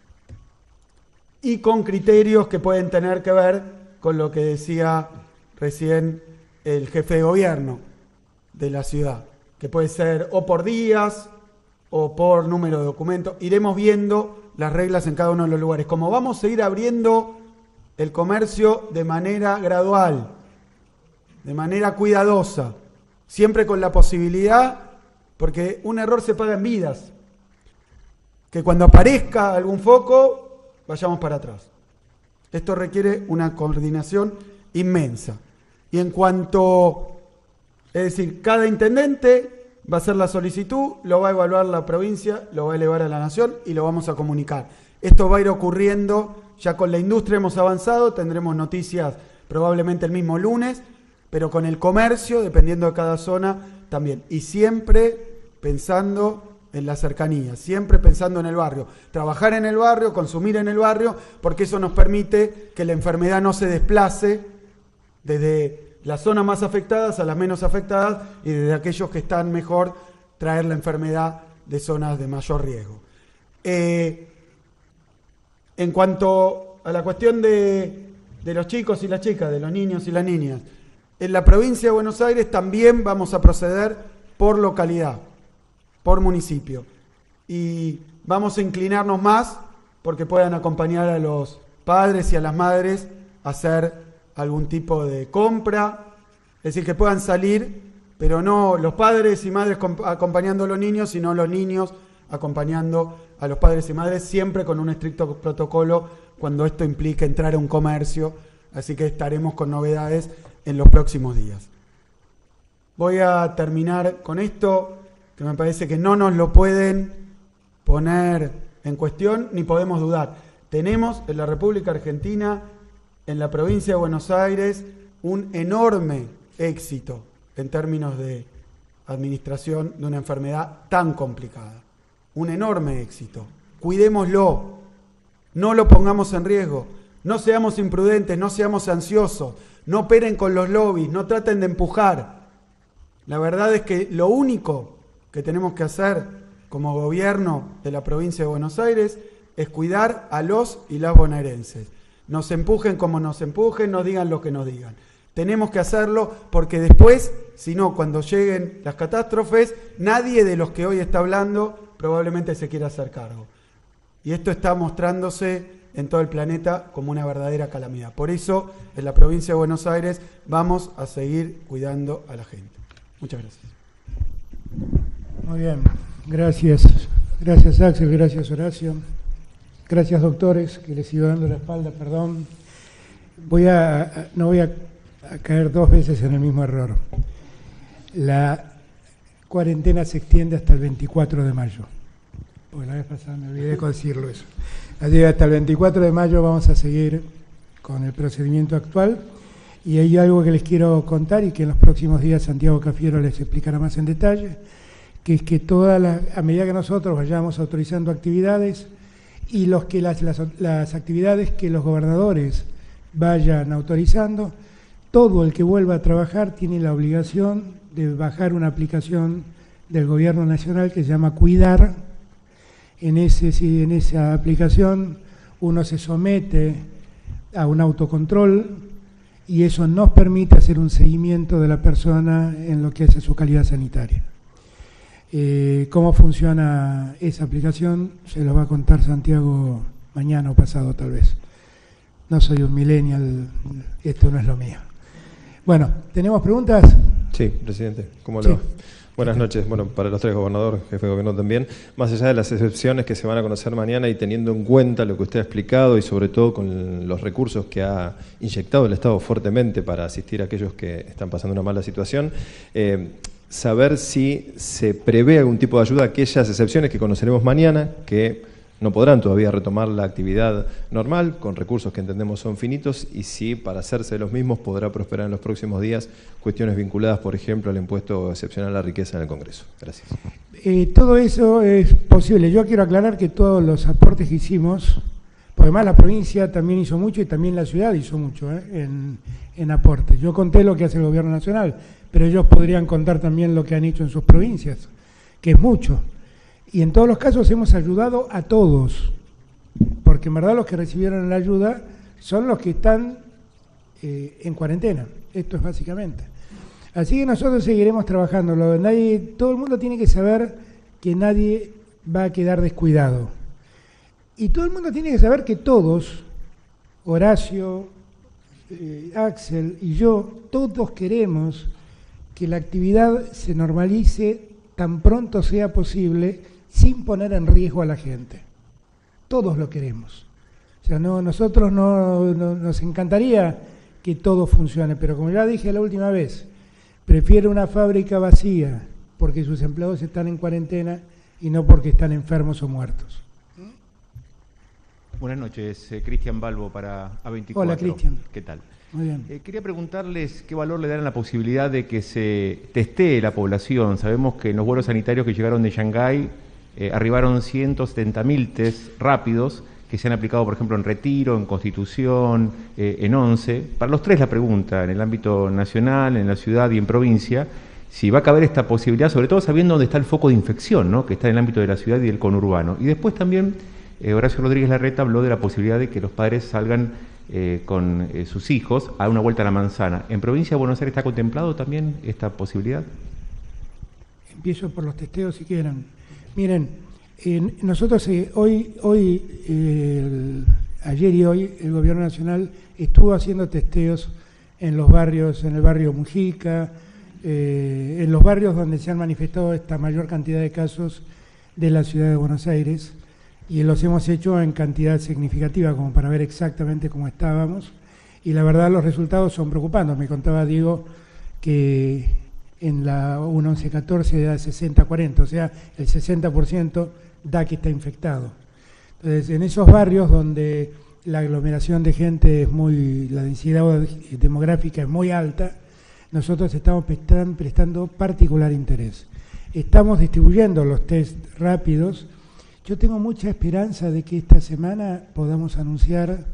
y con criterios que pueden tener que ver con lo que decía recién el jefe de gobierno de la ciudad, que puede ser o por días o por número de documentos. Iremos viendo las reglas en cada uno de los lugares. Como vamos a ir abriendo el comercio de manera gradual, de manera cuidadosa, siempre con la posibilidad, porque un error se paga en vidas, que cuando aparezca algún foco, vayamos para atrás. Esto requiere una coordinación inmensa. Y en cuanto... Es decir, cada intendente va a hacer la solicitud, lo va a evaluar la provincia, lo va a elevar a la nación y lo vamos a comunicar. Esto va a ir ocurriendo, ya con la industria hemos avanzado, tendremos noticias probablemente el mismo lunes, pero con el comercio, dependiendo de cada zona, también. Y siempre pensando en la cercanía, siempre pensando en el barrio. Trabajar en el barrio, consumir en el barrio, porque eso nos permite que la enfermedad no se desplace desde las zonas más afectadas a las menos afectadas y desde aquellos que están mejor traer la enfermedad de zonas de mayor riesgo. Eh, en cuanto a la cuestión de, de los chicos y las chicas, de los niños y las niñas, en la provincia de Buenos Aires también vamos a proceder por localidad, por municipio. Y vamos a inclinarnos más porque puedan acompañar a los padres y a las madres a hacer algún tipo de compra, es decir, que puedan salir, pero no los padres y madres acompañando a los niños, sino los niños acompañando a los padres y madres, siempre con un estricto protocolo cuando esto implique entrar a un comercio, así que estaremos con novedades en los próximos días. Voy a terminar con esto, que me parece que no nos lo pueden poner en cuestión ni podemos dudar. Tenemos en la República Argentina, en la provincia de Buenos Aires, un enorme éxito en términos de administración de una enfermedad tan complicada. Un enorme éxito. Cuidémoslo, no lo pongamos en riesgo, no seamos imprudentes, no seamos ansiosos, no operen con los lobbies, no traten de empujar. La verdad es que lo único que tenemos que hacer como gobierno de la provincia de Buenos Aires es cuidar a los y las bonaerenses. Nos empujen como nos empujen, nos digan lo que nos digan. Tenemos que hacerlo porque después, si no, cuando lleguen las catástrofes, nadie de los que hoy está hablando probablemente se quiera hacer cargo. Y esto está mostrándose en todo el planeta como una verdadera calamidad. Por eso, en la provincia de Buenos Aires vamos a seguir cuidando a la gente. Muchas gracias. Muy bien, gracias. Gracias Axel, gracias Horacio. Gracias doctores, que les sigo dando la espalda, perdón. Voy a, no voy a, a caer dos veces en el mismo error. La cuarentena se extiende hasta el veinticuatro de mayo. Porque la vez pasada me olvidé de decirlo eso. Así hasta el veinticuatro de mayo vamos a seguir con el procedimiento actual. Y hay algo que les quiero contar y que en los próximos días Santiago Cafiero les explicará más en detalle, que es que toda la, a medida que nosotros vayamos autorizando actividades, y los que las, las, las actividades que los gobernadores vayan autorizando, todo el que vuelva a trabajar tiene la obligación de bajar una aplicación del Gobierno Nacional que se llama Cuidar. En, ese, en esa aplicación uno se somete a un autocontrol y eso nos permite hacer un seguimiento de la persona en lo que hace su calidad sanitaria. Eh, ¿Cómo funciona esa aplicación? Se lo va a contar Santiago mañana o pasado tal vez. No soy un millennial, esto no es lo mío. Bueno, ¿tenemos preguntas? Sí, presidente, ¿cómo le va? Sí. Buenas noches, bueno, para los tres gobernadores, jefe de gobierno también. Más allá de las excepciones que se van a conocer mañana y teniendo en cuenta lo que usted ha explicado y sobre todo con los recursos que ha inyectado el Estado fuertemente para asistir a aquellos que están pasando una mala situación, eh, saber si se prevé algún tipo de ayuda a aquellas excepciones que conoceremos mañana, que no podrán todavía retomar la actividad normal, con recursos que entendemos son finitos, y sí, para hacerse de los mismos, podrá prosperar en los próximos días cuestiones vinculadas, por ejemplo, al impuesto excepcional a la riqueza en el Congreso. Gracias. Eh, todo eso es posible. Yo quiero aclarar que todos los aportes que hicimos, porque además la provincia también hizo mucho y también la ciudad hizo mucho ¿eh? en, en aportes. Yo conté lo que hace el Gobierno Nacional, pero ellos podrían contar también lo que han hecho en sus provincias, que es mucho. Y en todos los casos hemos ayudado a todos, porque en verdad los que recibieron la ayuda son los que están eh, en cuarentena. Esto es básicamente. Así que nosotros seguiremos trabajando. Nadie, todo el mundo tiene que saber que nadie va a quedar descuidado. Y todo el mundo tiene que saber que todos, Horacio, eh, Axel y yo, todos queremos que la actividad se normalice tan pronto sea posible, sin poner en riesgo a la gente. Todos lo queremos. O sea, no, nosotros no, no, nos encantaría que todo funcione, pero como ya dije la última vez, prefiero una fábrica vacía porque sus empleados están en cuarentena y no porque están enfermos o muertos. Buenas noches, eh, Cristian Balbo para A veinticuatro. Hola, Cristian. ¿Qué tal? Muy bien. Eh, quería preguntarles qué valor le dan a la posibilidad de que se testee la población. Sabemos que en los vuelos sanitarios que llegaron de Shanghái eh, arribaron ciento setenta mil test rápidos que se han aplicado, por ejemplo, en Retiro, en Constitución, eh, en Once. Para los tres la pregunta, en el ámbito nacional, en la ciudad y en provincia, si va a caber esta posibilidad, sobre todo sabiendo dónde está el foco de infección, ¿no?, que está en el ámbito de la ciudad y del conurbano. Y después también eh, Horacio Rodríguez Larreta habló de la posibilidad de que los padres salgan eh, con eh, sus hijos a una vuelta a la manzana. ¿En provincia de Buenos Aires está contemplado también esta posibilidad? Empiezo por los testeos si quieren. Miren, eh, nosotros eh, hoy, hoy eh, el, ayer y hoy el Gobierno Nacional estuvo haciendo testeos en los barrios, en el barrio Mujica, eh, en los barrios donde se han manifestado esta mayor cantidad de casos de la ciudad de Buenos Aires, y los hemos hecho en cantidad significativa como para ver exactamente cómo estábamos, y la verdad los resultados son preocupantes. Me contaba Diego que en la uno once catorce da sesenta cuarenta, o sea, el sesenta por ciento da que está infectado. Entonces, en esos barrios donde la aglomeración de gente es muy, la densidad demográfica es muy alta, nosotros estamos prestan, prestando particular interés. Estamos distribuyendo los test rápidos. Yo tengo mucha esperanza de que esta semana podamos anunciar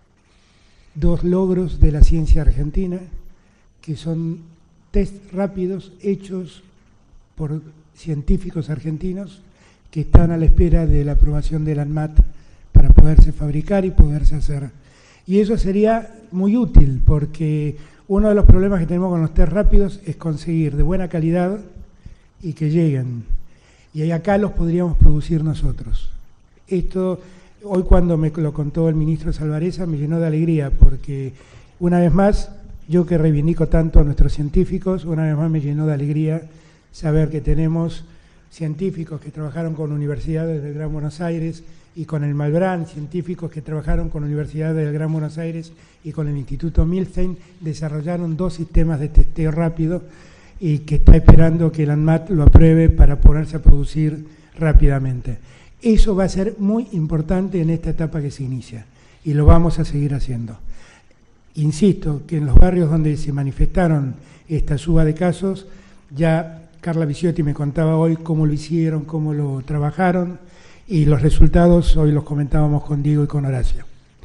dos logros de la ciencia argentina, que son test rápidos hechos por científicos argentinos que están a la espera de la aprobación del ANMAT para poderse fabricar y poderse hacer. Y eso sería muy útil, porque uno de los problemas que tenemos con los test rápidos es conseguir de buena calidad y que lleguen. Y ahí acá los podríamos producir nosotros. Esto, hoy cuando me lo contó el ministro Salvareza, me llenó de alegría, porque una vez más, yo que reivindico tanto a nuestros científicos, una vez más me llenó de alegría saber que tenemos científicos que trabajaron con universidades del Gran Buenos Aires y con el Malbrán, científicos que trabajaron con universidades del Gran Buenos Aires y con el Instituto Milstein, desarrollaron dos sistemas de testeo rápido y que está esperando que el ANMAT lo apruebe para ponerse a producir rápidamente. Eso va a ser muy importante en esta etapa que se inicia y lo vamos a seguir haciendo. Insisto que en los barrios donde se manifestaron esta suba de casos, ya Carla Viciotti me contaba hoy cómo lo hicieron, cómo lo trabajaron, y los resultados hoy los comentábamos con Diego y con Horacio.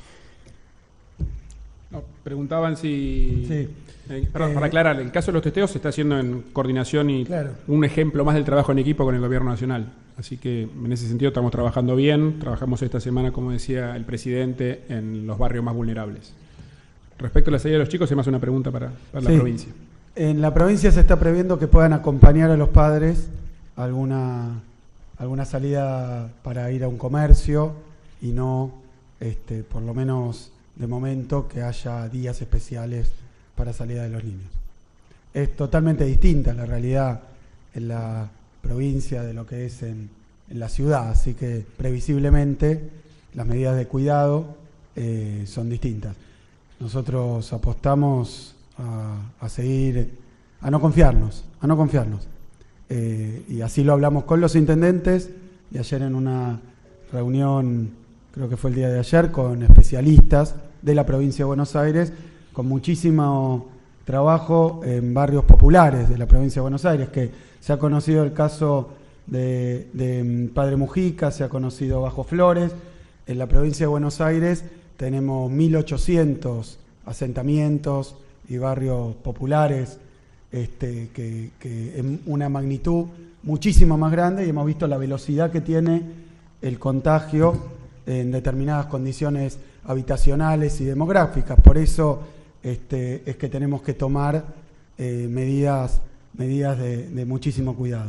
No, preguntaban si... Sí. Eh, perdón, eh, para aclarar, el caso de los testeos se está haciendo en coordinación y claro. Un ejemplo más del trabajo en equipo con el Gobierno Nacional. Así que en ese sentido estamos trabajando bien. Trabajamos esta semana, como decía el presidente, en los barrios más vulnerables. Respecto a la salida de los chicos, es más una pregunta para, para Sí. la provincia. En la provincia se está previendo que puedan acompañar a los padres a alguna, alguna salida para ir a un comercio y no, este, por lo menos de momento, que haya días especiales para salida de los niños. Es totalmente distinta la realidad en la provincia de lo que es en, en la ciudad, así que previsiblemente las medidas de cuidado eh, son distintas. Nosotros apostamos a, a seguir, a no confiarnos, a no confiarnos. Eh, y así lo hablamos con los intendentes, y ayer en una reunión, creo que fue el día de ayer, con especialistas de la provincia de Buenos Aires, con muchísimo trabajo en barrios populares de la provincia de Buenos Aires, que se ha conocido el caso de, de Padre Mujica, se ha conocido Bajo Flores. En la provincia de Buenos Aires tenemos mil ochocientos asentamientos y barrios populares este, que, que en una magnitud muchísimo más grande, y hemos visto la velocidad que tiene el contagio en determinadas condiciones habitacionales y demográficas. Por eso este, es que tenemos que tomar eh, medidas, medidas de, de muchísimo cuidado.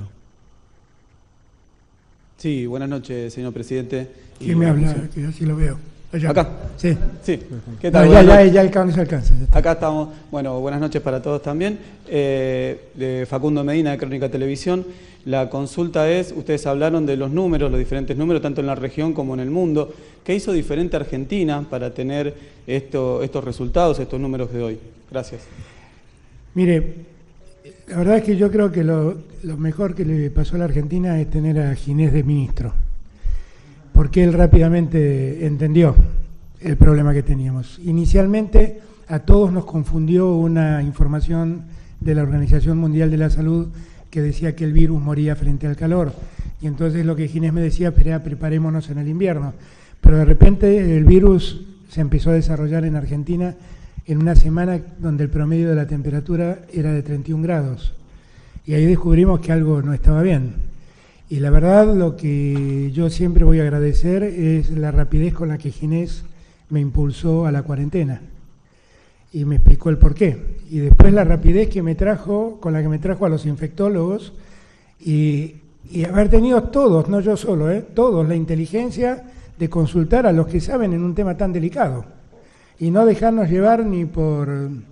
Sí, buenas noches, señor presidente. ¿Quién me habla? Que así lo veo. Allá. ¿Acá? Sí. Sí. ¿Qué tal? No, ya, ya, ya alcanza, alcanza. Ya está. Acá estamos. Bueno, buenas noches para todos también. Eh, de Facundo Medina, de Crónica Televisión. La consulta es, ustedes hablaron de los números, los diferentes números, tanto en la región como en el mundo. ¿Qué hizo diferente Argentina para tener esto, estos resultados, estos números de hoy? Gracias. Mire, la verdad es que yo creo que lo, lo mejor que le pasó a la Argentina es tener a Ginés de ministro, porque él rápidamente entendió el problema que teníamos. Inicialmente a todos nos confundió una información de la Organización Mundial de la Salud que decía que el virus moría frente al calor, y entonces lo que Ginés me decía, espera, preparémonos en el invierno, pero de repente el virus se empezó a desarrollar en Argentina en una semana donde el promedio de la temperatura era de treinta y un grados, y ahí descubrimos que algo no estaba bien. Y la verdad, lo que yo siempre voy a agradecer es la rapidez con la que Ginés me impulsó a la cuarentena y me explicó el porqué. Y después la rapidez que me trajo, con la que me trajo a los infectólogos, y, y haber tenido todos, no yo solo, ¿eh? todos, la inteligencia de consultar a los que saben en un tema tan delicado y no dejarnos llevar ni por,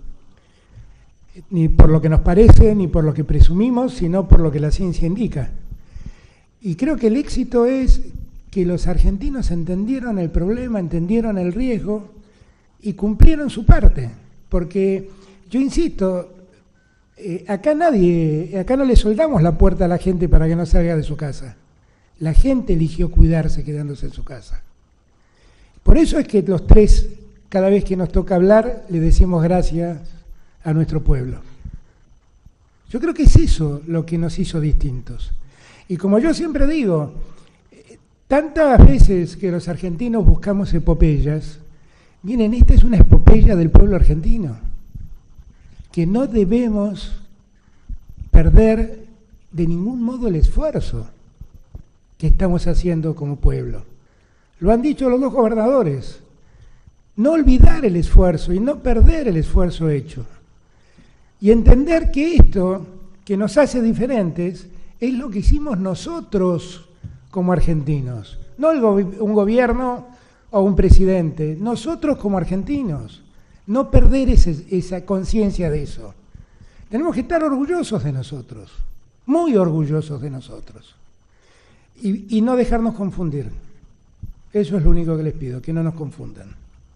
ni por lo que nos parece, ni por lo que presumimos, sino por lo que la ciencia indica. Y creo que el éxito es que los argentinos entendieron el problema, entendieron el riesgo y cumplieron su parte. Porque, yo insisto, eh, acá nadie, acá no le soldamos la puerta a la gente para que no salga de su casa. La gente eligió cuidarse quedándose en su casa. Por eso es que los tres, cada vez que nos toca hablar, le decimos gracias a nuestro pueblo. Yo creo que es eso lo que nos hizo distintos. Y como yo siempre digo, tantas veces que los argentinos buscamos epopeyas, miren, esta es una epopeya del pueblo argentino, que no debemos perder de ningún modo el esfuerzo que estamos haciendo como pueblo. Lo han dicho los dos gobernadores, no olvidar el esfuerzo y no perder el esfuerzo hecho. Y entender que esto que nos hace diferentes es lo que hicimos nosotros como argentinos, no el go- un gobierno o un presidente, nosotros como argentinos, no perder ese, esa conciencia de eso. Tenemos que estar orgullosos de nosotros, muy orgullosos de nosotros, y, y no dejarnos confundir. Eso es lo único que les pido, que no nos confundan.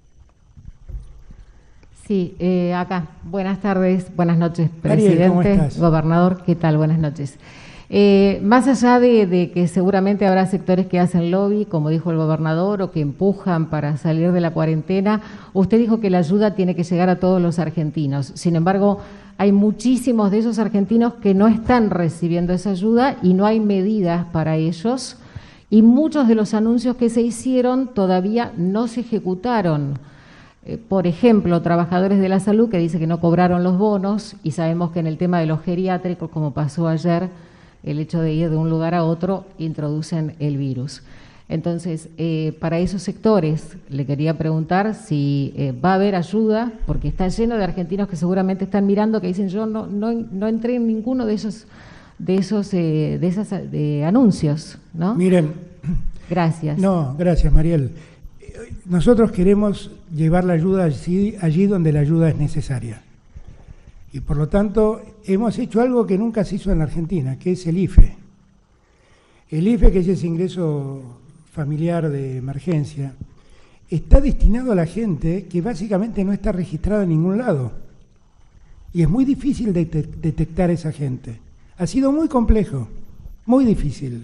Sí, eh, acá. Buenas tardes, buenas noches, Ariel, presidente, ¿cómo estás? gobernador, ¿qué tal? Buenas noches. Eh, más allá de, de que seguramente habrá sectores que hacen lobby, como dijo el gobernador, o que empujan para salir de la cuarentena, usted dijo que la ayuda tiene que llegar a todos los argentinos. Sin embargo, hay muchísimos de esos argentinos que no están recibiendo esa ayuda y no hay medidas para ellos, y muchos de los anuncios que se hicieron todavía no se ejecutaron. Eh, por ejemplo, trabajadores de la salud que dicen que no cobraron los bonos, y sabemos que en el tema de los geriátricos, como pasó ayer, el hecho de ir de un lugar a otro introducen el virus. Entonces, eh, para esos sectores le quería preguntar si eh, va a haber ayuda, porque está lleno de argentinos que seguramente están mirando, que dicen yo no no, no entré en ninguno de esos de esos eh, de esas de anuncios, ¿no? Miren, Gracias. no, gracias Mariel. Nosotros queremos llevar la ayuda allí, allí donde la ayuda es necesaria. Y por lo tanto, hemos hecho algo que nunca se hizo en la Argentina, que es el I F E. El I F E, que es ese ingreso familiar de emergencia, está destinado a la gente que básicamente no está registrada en ningún lado. Y es muy difícil de detectar a esa gente. Ha sido muy complejo, muy difícil.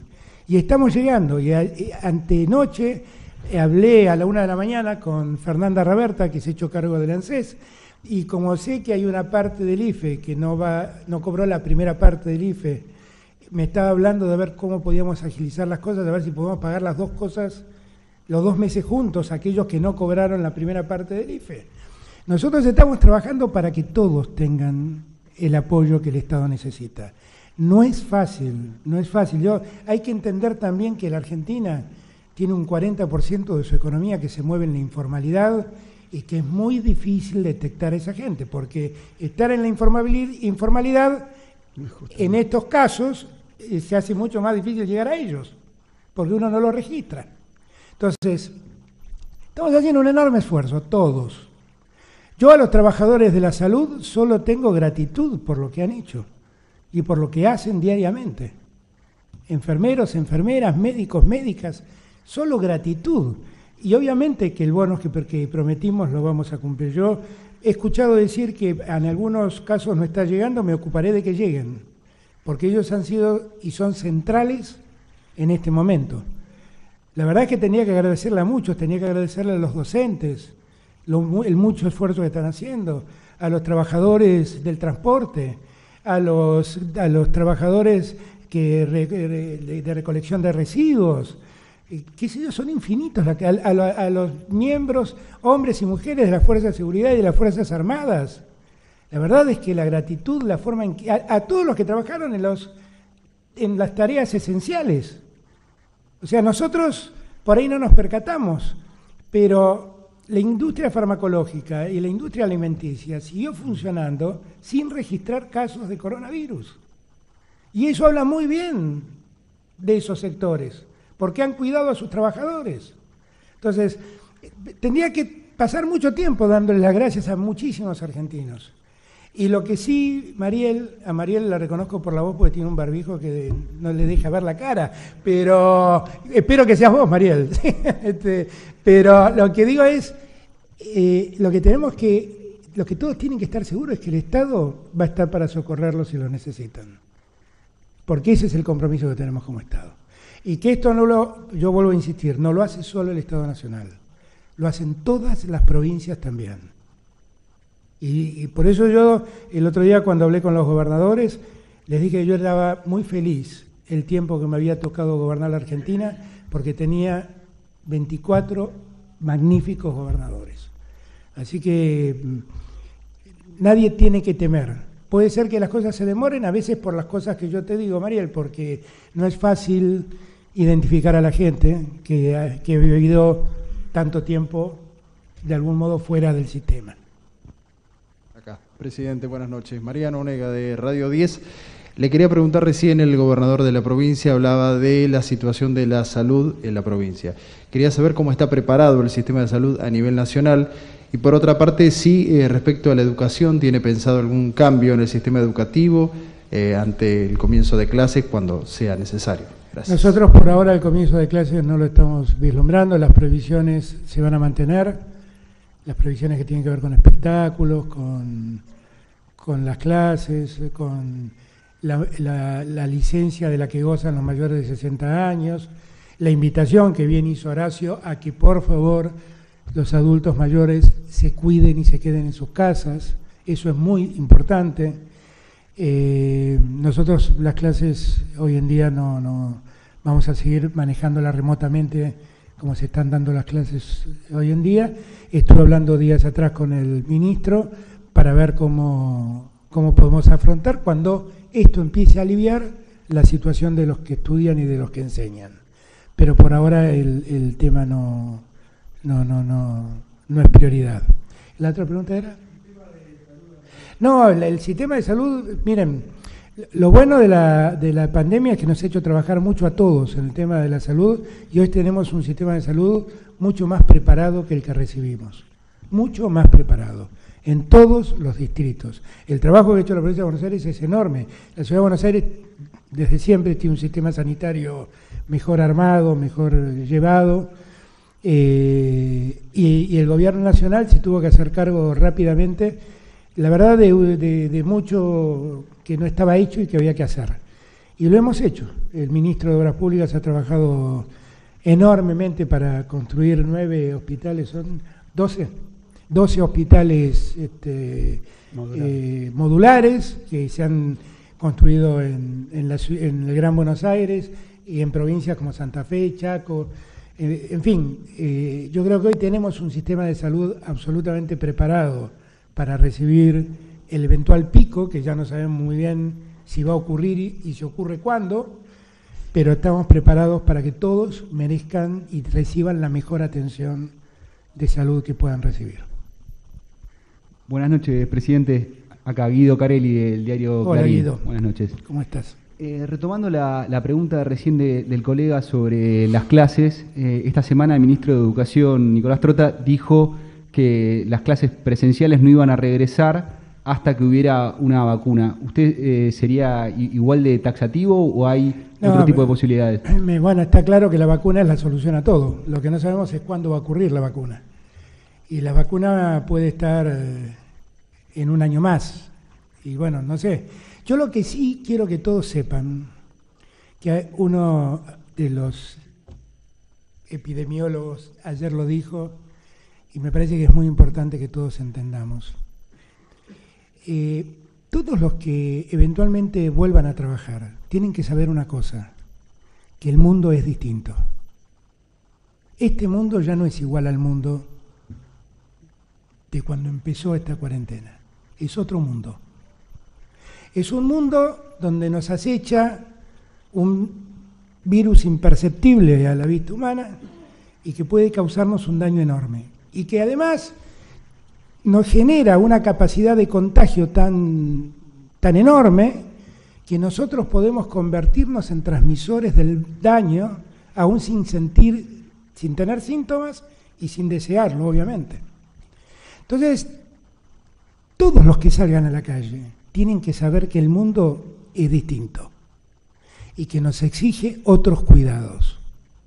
Y estamos llegando, y, a, y antenoche eh, hablé a la una de la mañana con Fernanda Raberta, que se ha hecho cargo del ANSES, y como sé que hay una parte del I F E que no, va, no cobró la primera parte del I F E, me estaba hablando de ver cómo podíamos agilizar las cosas, de ver si podemos pagar las dos cosas, los dos meses juntos, aquellos que no cobraron la primera parte del I F E. Nosotros estamos trabajando para que todos tengan el apoyo que el Estado necesita. No es fácil, no es fácil. Yo, hay que entender también que la Argentina tiene un cuarenta por ciento de su economía que se mueve en la informalidad y que es muy difícil detectar a esa gente, porque estar en la informalidad, en estos casos, eh, se hace mucho más difícil llegar a ellos, porque uno no lo registra. Entonces, estamos haciendo un enorme esfuerzo, todos. Yo a los trabajadores de la salud solo tengo gratitud por lo que han hecho y por lo que hacen diariamente. Enfermeros, enfermeras, médicos, médicas, solo gratitud. Y obviamente que el bono que, que prometimos lo vamos a cumplir. Yo he escuchado decir que en algunos casos no está llegando, me ocuparé de que lleguen, porque ellos han sido y son centrales en este momento. La verdad es que tenía que agradecerle a muchos, tenía que agradecerle a los docentes, lo, el mucho esfuerzo que están haciendo, a los trabajadores del transporte, a los, a los trabajadores que re, de, de recolección de residuos, qué sé yo, son infinitos, a, a, a los miembros, hombres y mujeres de las Fuerzas de Seguridad y de las Fuerzas Armadas. La verdad es que la gratitud, la forma en que, a, a todos los que trabajaron en, los, en las tareas esenciales. O sea, nosotros por ahí no nos percatamos, pero la industria farmacológica y la industria alimenticia siguió funcionando sin registrar casos de coronavirus. Y eso habla muy bien de esos sectores, porque han cuidado a sus trabajadores. Entonces, tendría que pasar mucho tiempo dándoles las gracias a muchísimos argentinos. Y lo que sí, Mariel, a Mariel la reconozco por la voz porque tiene un barbijo que no le deja ver la cara, pero espero que seas vos, Mariel. este, pero lo que digo es, eh, lo que tenemos que, lo que todos tienen que estar seguros es que el Estado va a estar para socorrerlos si lo necesitan. Porque ese es el compromiso que tenemos como Estado. Y que esto no lo, yo vuelvo a insistir, no lo hace solo el Estado Nacional, lo hacen todas las provincias también. Y, y por eso yo, el otro día cuando hablé con los gobernadores, les dije que yo estaba muy feliz el tiempo que me había tocado gobernar la Argentina, porque tenía veinticuatro magníficos gobernadores. Así que nadie tiene que temer. Puede ser que las cosas se demoren, a veces por las cosas que yo te digo, Mariel, porque no es fácil identificar a la gente que ha, que ha vivido tanto tiempo de algún modo fuera del sistema. Acá, presidente, buenas noches. Mariano Onega de Radio diez. Le quería preguntar, recién el gobernador de la provincia hablaba de la situación de la salud en la provincia. Quería saber cómo está preparado el sistema de salud a nivel nacional y por otra parte, si eh, respecto a la educación tiene pensado algún cambio en el sistema educativo eh, ante el comienzo de clases cuando sea necesario. Gracias. Nosotros por ahora el comienzo de clases no lo estamos vislumbrando, las previsiones se van a mantener, las previsiones que tienen que ver con espectáculos, con, con las clases, con la, la, la licencia de la que gozan los mayores de sesenta años, la invitación que bien hizo Horacio a que por favor los adultos mayores se cuiden y se queden en sus casas, eso es muy importante. Eh, nosotros las clases hoy en día no, no vamos a seguir manejándolas remotamente como se están dando las clases hoy en día. Estuve hablando días atrás con el ministro para ver cómo, cómo podemos afrontar cuando esto empiece a aliviar la situación de los que estudian y de los que enseñan. Pero por ahora el, el tema no, no, no, no, no es prioridad. ¿La otra pregunta era? No, el, el sistema de salud, miren, lo bueno de la, de la pandemia es que nos ha hecho trabajar mucho a todos en el tema de la salud y hoy tenemos un sistema de salud mucho más preparado que el que recibimos, mucho más preparado en todos los distritos. El trabajo que ha hecho la provincia de Buenos Aires es enorme. La ciudad de Buenos Aires desde siempre tiene un sistema sanitario mejor armado, mejor llevado, eh, y, y el gobierno nacional se tuvo que hacer cargo rápidamente, la verdad, de, de, de mucho que no estaba hecho y que había que hacer. Y lo hemos hecho. El ministro de Obras Públicas ha trabajado enormemente para construir nueve hospitales, son doce, doce hospitales este, Modular. eh, modulares que se han construido en, en, la, en el Gran Buenos Aires y en provincias como Santa Fe, Chaco. Eh, en fin, eh, yo creo que hoy tenemos un sistema de salud absolutamente preparado para recibir el eventual pico, que ya no sabemos muy bien si va a ocurrir y, y si ocurre cuándo, pero estamos preparados para que todos merezcan y reciban la mejor atención de salud que puedan recibir. Buenas noches, presidente. Acá Guido Carelli, del diario Hola, Clarín. Guido. Buenas noches. ¿Cómo estás? Eh, retomando la, la pregunta recién de, del colega sobre las clases, eh, esta semana el ministro de Educación, Nicolás Trota, dijo que las clases presenciales no iban a regresar hasta que hubiera una vacuna. ¿Usted eh, sería igual de taxativo o hay no, otro tipo de posibilidades? Me, bueno, está claro que la vacuna es la solución a todo. Lo que no sabemos es cuándo va a ocurrir la vacuna. Y la vacuna puede estar eh, en un año más. Y bueno, no sé. Yo lo que sí quiero que todos sepan, que uno de los epidemiólogos ayer lo dijo, y me parece que es muy importante que todos entendamos. Eh, todos los que eventualmente vuelvan a trabajar tienen que saber una cosa, que el mundo es distinto. Este mundo ya no es igual al mundo de cuando empezó esta cuarentena, es otro mundo. Es un mundo donde nos acecha un virus imperceptible a la vista humana y que puede causarnos un daño enorme, y que además nos genera una capacidad de contagio tan, tan enorme que nosotros podemos convertirnos en transmisores del daño aún sin sentir, sin tener síntomas y sin desearlo, obviamente. Entonces, todos los que salgan a la calle tienen que saber que el mundo es distinto y que nos exige otros cuidados.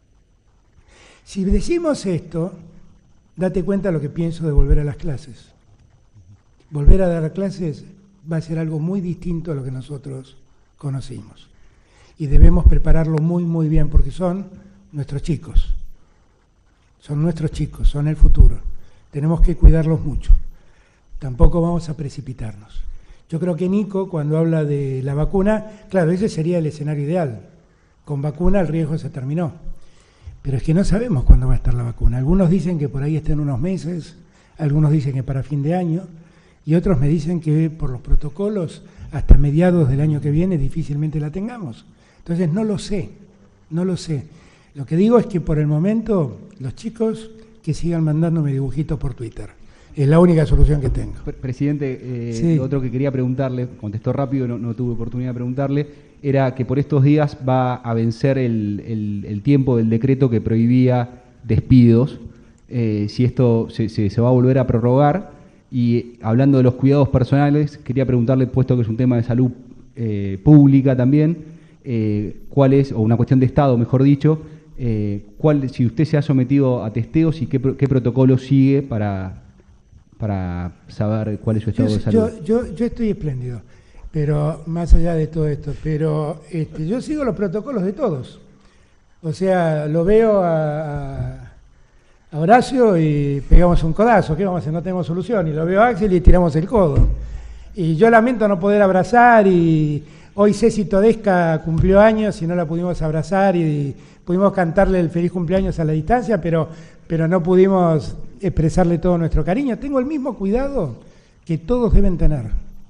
Si decimos esto, date cuenta de lo que pienso de volver a las clases. Volver a dar clases va a ser algo muy distinto a lo que nosotros conocimos. Y debemos prepararlo muy, muy bien, porque son nuestros chicos. Son nuestros chicos, son el futuro. Tenemos que cuidarlos mucho. Tampoco vamos a precipitarnos. Yo creo que Nico, cuando habla de la vacuna, claro, ese sería el escenario ideal. Con vacuna el riesgo se terminó. Pero es que no sabemos cuándo va a estar la vacuna. Algunos dicen que por ahí está en unos meses, algunos dicen que para fin de año, y otros me dicen que por los protocolos hasta mediados del año que viene difícilmente la tengamos. Entonces no lo sé, no lo sé. Lo que digo es que por el momento los chicos que sigan mandándome dibujitos por Twitter. Es la única solución que tengo. Presidente, eh, sí. Lo otro que quería preguntarle, contestó rápido, no, no tuve oportunidad de preguntarle, era que por estos días va a vencer el, el, el tiempo del decreto que prohibía despidos, eh, si esto se, se, se va a volver a prorrogar. Y hablando de los cuidados personales, quería preguntarle, puesto que es un tema de salud eh, pública también, eh, cuál es, o una cuestión de Estado, mejor dicho, eh, cuál, si usted se ha sometido a testeos y qué, qué protocolo sigue para, para saber cuál es su estado yo, de salud. Yo, yo, yo estoy espléndido, pero más allá de todo esto, pero este, yo sigo los protocolos de todos. O sea, lo veo a... a a Horacio y pegamos un codazo, ¿qué vamos a hacer? No tenemos solución. Y lo veo a Axel y tiramos el codo. Y yo lamento no poder abrazar, y hoy Ceci Todesca cumplió años y no la pudimos abrazar y pudimos cantarle el feliz cumpleaños a la distancia, pero, pero no pudimos expresarle todo nuestro cariño. Tengo el mismo cuidado que todos deben tener.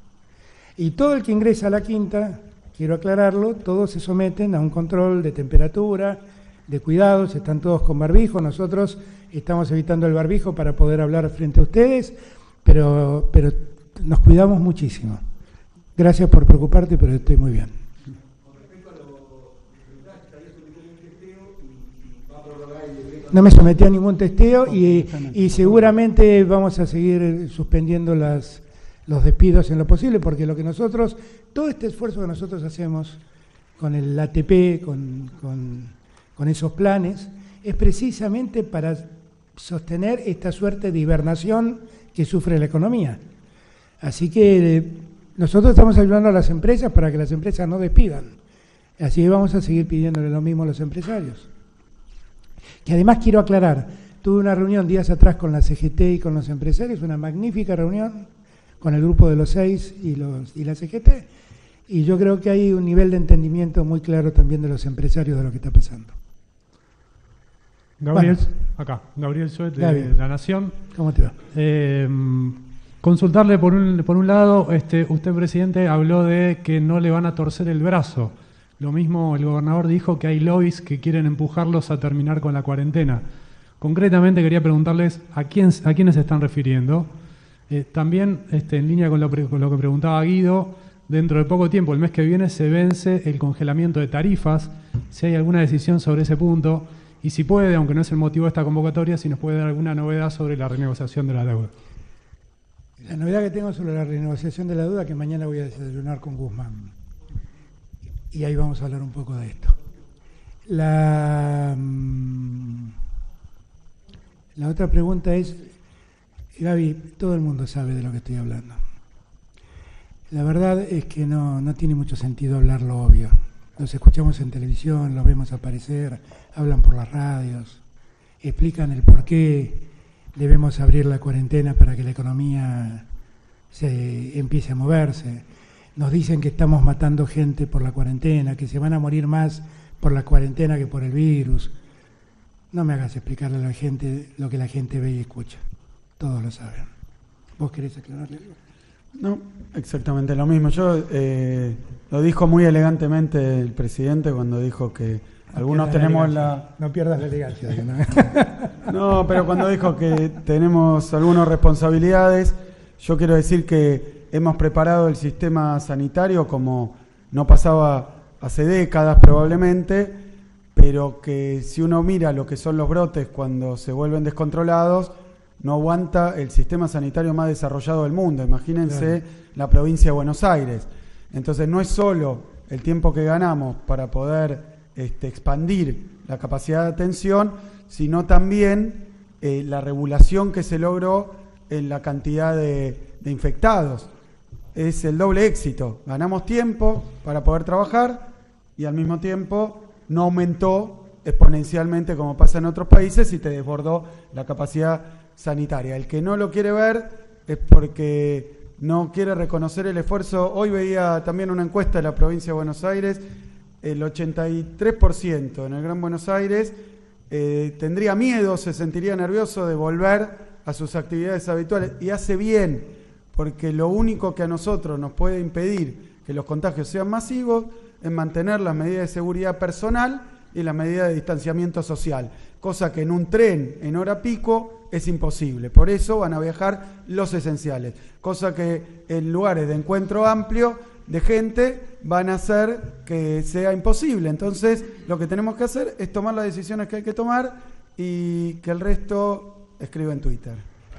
Y todo el que ingresa a la quinta, quiero aclararlo, todos se someten a un control de temperatura, de cuidados, están todos con barbijo. Nosotros estamos evitando el barbijo para poder hablar frente a ustedes, pero, pero nos cuidamos muchísimo. Gracias por preocuparte, pero estoy muy bien. No me sometí a ningún testeo y, y seguramente vamos a seguir suspendiendo las, los despidos en lo posible, porque lo que nosotros, todo este esfuerzo que nosotros hacemos con el A T P, con... con con esos planes, es precisamente para sostener esta suerte de hibernación que sufre la economía. Así que eh, nosotros estamos ayudando a las empresas para que las empresas no despidan. Así que vamos a seguir pidiéndole lo mismo a los empresarios. Que además quiero aclarar, tuve una reunión días atrás con la C G T y con los empresarios, una magnífica reunión con el grupo de los seis y, los, y la C G T, y yo creo que hay un nivel de entendimiento muy claro también de los empresarios de lo que está pasando. Gabriel, bueno, acá, Gabriel Suet de Gabriel. La Nación. ¿Cómo te va? Eh, consultarle por un, por un lado, este, usted, presidente, habló de que no le van a torcer el brazo. Lo mismo el gobernador dijo que hay lobbies que quieren empujarlos a terminar con la cuarentena. Concretamente quería preguntarles a quién, a quiénes se están refiriendo. Eh, también, este, en línea con lo, con lo que preguntaba Guido, dentro de poco tiempo, el mes que viene, se vence el congelamiento de tarifas. Si hay alguna decisión sobre ese punto, y si puede, aunque no es el motivo de esta convocatoria, si nos puede dar alguna novedad sobre la renegociación de la deuda. La novedad que tengo sobre la renegociación de la deuda es que mañana voy a desayunar con Guzmán. Y ahí vamos a hablar un poco de esto. La, la otra pregunta es, Gaby, todo el mundo sabe de lo que estoy hablando. La verdad es que no, no tiene mucho sentido hablar lo obvio. Los escuchamos en televisión, los vemos aparecer, hablan por las radios, explican el por qué debemos abrir la cuarentena para que la economía se empiece a moverse. Nos dicen que estamos matando gente por la cuarentena, que se van a morir más por la cuarentena que por el virus. No me hagas explicarle a la gente lo que la gente ve y escucha. Todos lo saben. ¿Vos querés aclararle algo? No, exactamente lo mismo. Yo eh, lo dijo muy elegantemente el presidente cuando dijo que no algunos tenemos la, la... No pierdas la elegancia. ¿no? No, pero cuando dijo que tenemos algunas responsabilidades, yo quiero decir que hemos preparado el sistema sanitario como no pasaba hace décadas probablemente, pero que si uno mira lo que son los brotes cuando se vuelven descontrolados, no aguanta el sistema sanitario más desarrollado del mundo. Imagínense, claro, la provincia de Buenos Aires. Entonces no es solo el tiempo que ganamos para poder este, expandir la capacidad de atención, sino también eh, la regulación que se logró en la cantidad de, de infectados. Es el doble éxito. Ganamos tiempo para poder trabajar y al mismo tiempo no aumentó exponencialmente como pasa en otros países y te desbordó la capacidad sanitaria. El que no lo quiere ver es porque no quiere reconocer el esfuerzo. Hoy veía también una encuesta de la provincia de Buenos Aires, el ochenta y tres por ciento en el Gran Buenos Aires eh, tendría miedo, se sentiría nervioso de volver a sus actividades habituales, y hace bien, porque lo único que a nosotros nos puede impedir que los contagios sean masivos es mantener las medidas de seguridad personal y las medidas de distanciamiento social, cosa que en un tren en hora pico es imposible. Por eso van a viajar los esenciales, cosa que en lugares de encuentro amplio de gente van a hacer que sea imposible. Entonces lo que tenemos que hacer es tomar las decisiones que hay que tomar y que el resto escriba en Twitter.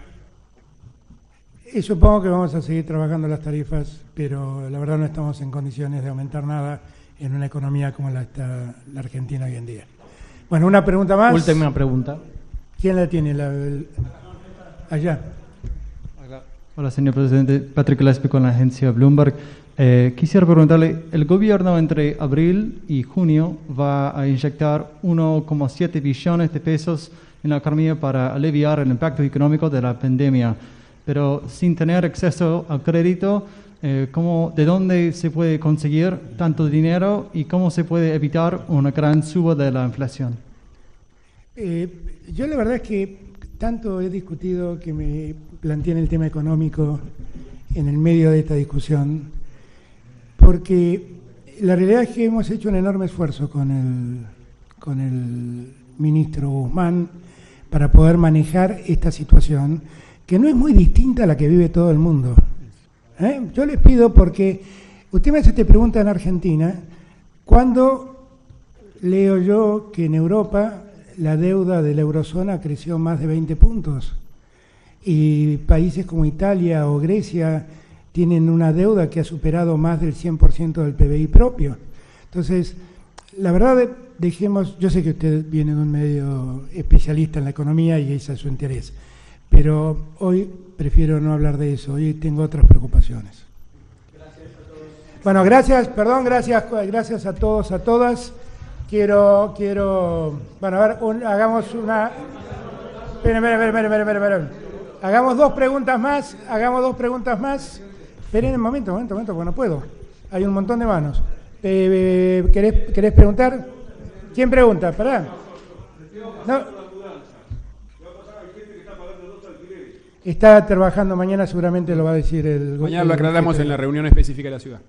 Y supongo que vamos a seguir trabajando las tarifas, pero la verdad no estamos en condiciones de aumentar nada en una economía como la está la Argentina hoy en día. Bueno, una pregunta más. Última pregunta. ¿Quién la tiene? La, el, allá. Hola, señor presidente. Patrick Gillespie con la agencia Bloomberg. Eh, quisiera preguntarle, el gobierno entre abril y junio va a inyectar uno coma siete billones de pesos en la economía para aliviar el impacto económico de la pandemia, pero sin tener acceso al crédito, eh, ¿cómo, ¿de dónde se puede conseguir tanto dinero y cómo se puede evitar una gran suba de la inflación? Eh, yo la verdad es que tanto he discutido que me planteé en el tema económico en el medio de esta discusión, porque la realidad es que hemos hecho un enorme esfuerzo con el, con el ministro Guzmán para poder manejar esta situación, que no es muy distinta a la que vive todo el mundo. ¿Eh? Yo les pido, porque usted me hace esta pregunta en Argentina, ¿cuándo leo yo que en Europa la deuda de la eurozona creció más de veinte puntos? Y países como Italia o Grecia tienen una deuda que ha superado más del cien por ciento del P B I propio. Entonces, la verdad, dejemos, yo sé que usted viene de un medio especialista en la economía y ese es su interés, pero hoy prefiero no hablar de eso, hoy tengo otras preocupaciones. Gracias a todos. Bueno, gracias, perdón, gracias, gracias a todos, a todas. Quiero, quiero, bueno, a ver, un, hagamos una... Esperen, esperen, esperen, esperen, esperen. Hagamos dos preguntas más, hagamos dos preguntas más. Esperen un momento, un momento, un momento, porque no puedo. Hay un montón de manos. Eh, ¿querés, ¿Querés preguntar? ¿Quién pregunta? Pará. No. Está trabajando mañana, seguramente lo va a decir el... Mañana lo aclaramos en la reunión específica de la ciudad.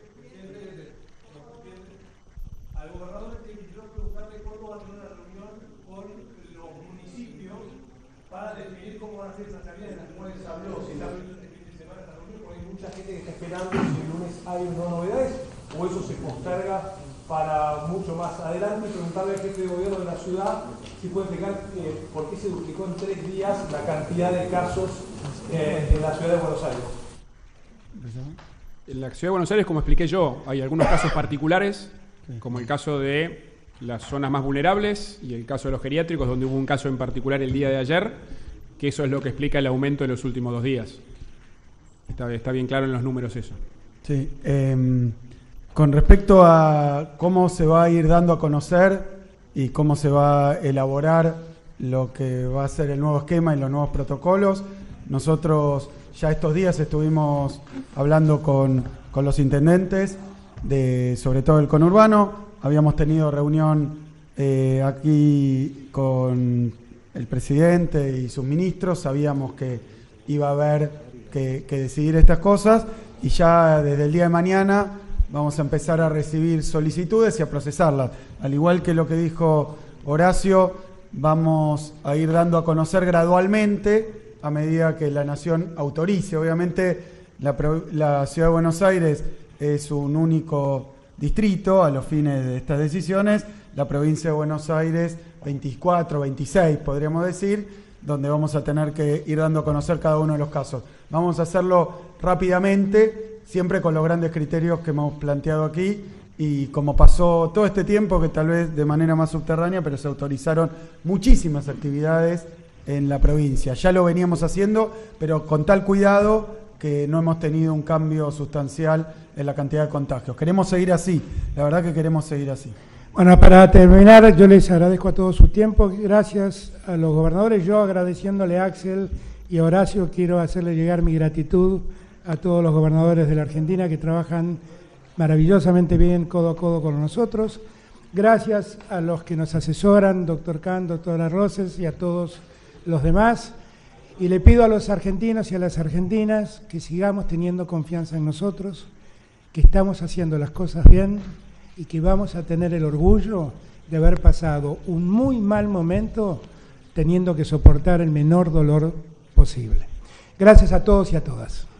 Si el lunes hay nuevas novedades o eso se posterga para mucho más adelante. Preguntarle al jefe de gobierno de la ciudad si puede explicar eh, por qué se duplicó en tres días la cantidad de casos eh, en la ciudad de Buenos Aires. En la ciudad de Buenos Aires, como expliqué yo, hay algunos casos particulares, como el caso de las zonas más vulnerables y el caso de los geriátricos, donde hubo un caso en particular el día de ayer, que eso es lo que explica el aumento de los últimos dos días. Está, está bien claro en los números eso. Sí. Eh, con respecto a cómo se va a ir dando a conocer y cómo se va a elaborar lo que va a ser el nuevo esquema y los nuevos protocolos, nosotros ya estos días estuvimos hablando con, con los intendentes, de, sobre todo el conurbano. Habíamos tenido reunión eh, aquí con el presidente y sus ministros. Sabíamos que iba a haber Que, que decidir estas cosas y ya desde el día de mañana vamos a empezar a recibir solicitudes y a procesarlas. Al igual que lo que dijo Horacio, vamos a ir dando a conocer gradualmente a medida que la Nación autorice. Obviamente la, la Ciudad de Buenos Aires es un único distrito a los fines de estas decisiones, la provincia de Buenos Aires veinticuatro, veintiséis podríamos decir, donde vamos a tener que ir dando a conocer cada uno de los casos. Vamos a hacerlo rápidamente, siempre con los grandes criterios que hemos planteado aquí, y como pasó todo este tiempo, que tal vez de manera más subterránea, pero se autorizaron muchísimas actividades en la provincia. Ya lo veníamos haciendo, pero con tal cuidado que no hemos tenido un cambio sustancial en la cantidad de contagios. Queremos seguir así, la verdad que queremos seguir así. Bueno, para terminar, yo les agradezco a todos su tiempo. Gracias a los gobernadores. Yo, agradeciéndole a Axel y a Horacio, quiero hacerle llegar mi gratitud a todos los gobernadores de la Argentina que trabajan maravillosamente bien codo a codo con nosotros. Gracias a los que nos asesoran, doctor Kahn, doctora Roses, y a todos los demás. Y le pido a los argentinos y a las argentinas que sigamos teniendo confianza en nosotros, que estamos haciendo las cosas bien y que vamos a tener el orgullo de haber pasado un muy mal momento teniendo que soportar el menor dolor posible. Gracias a todos y a todas.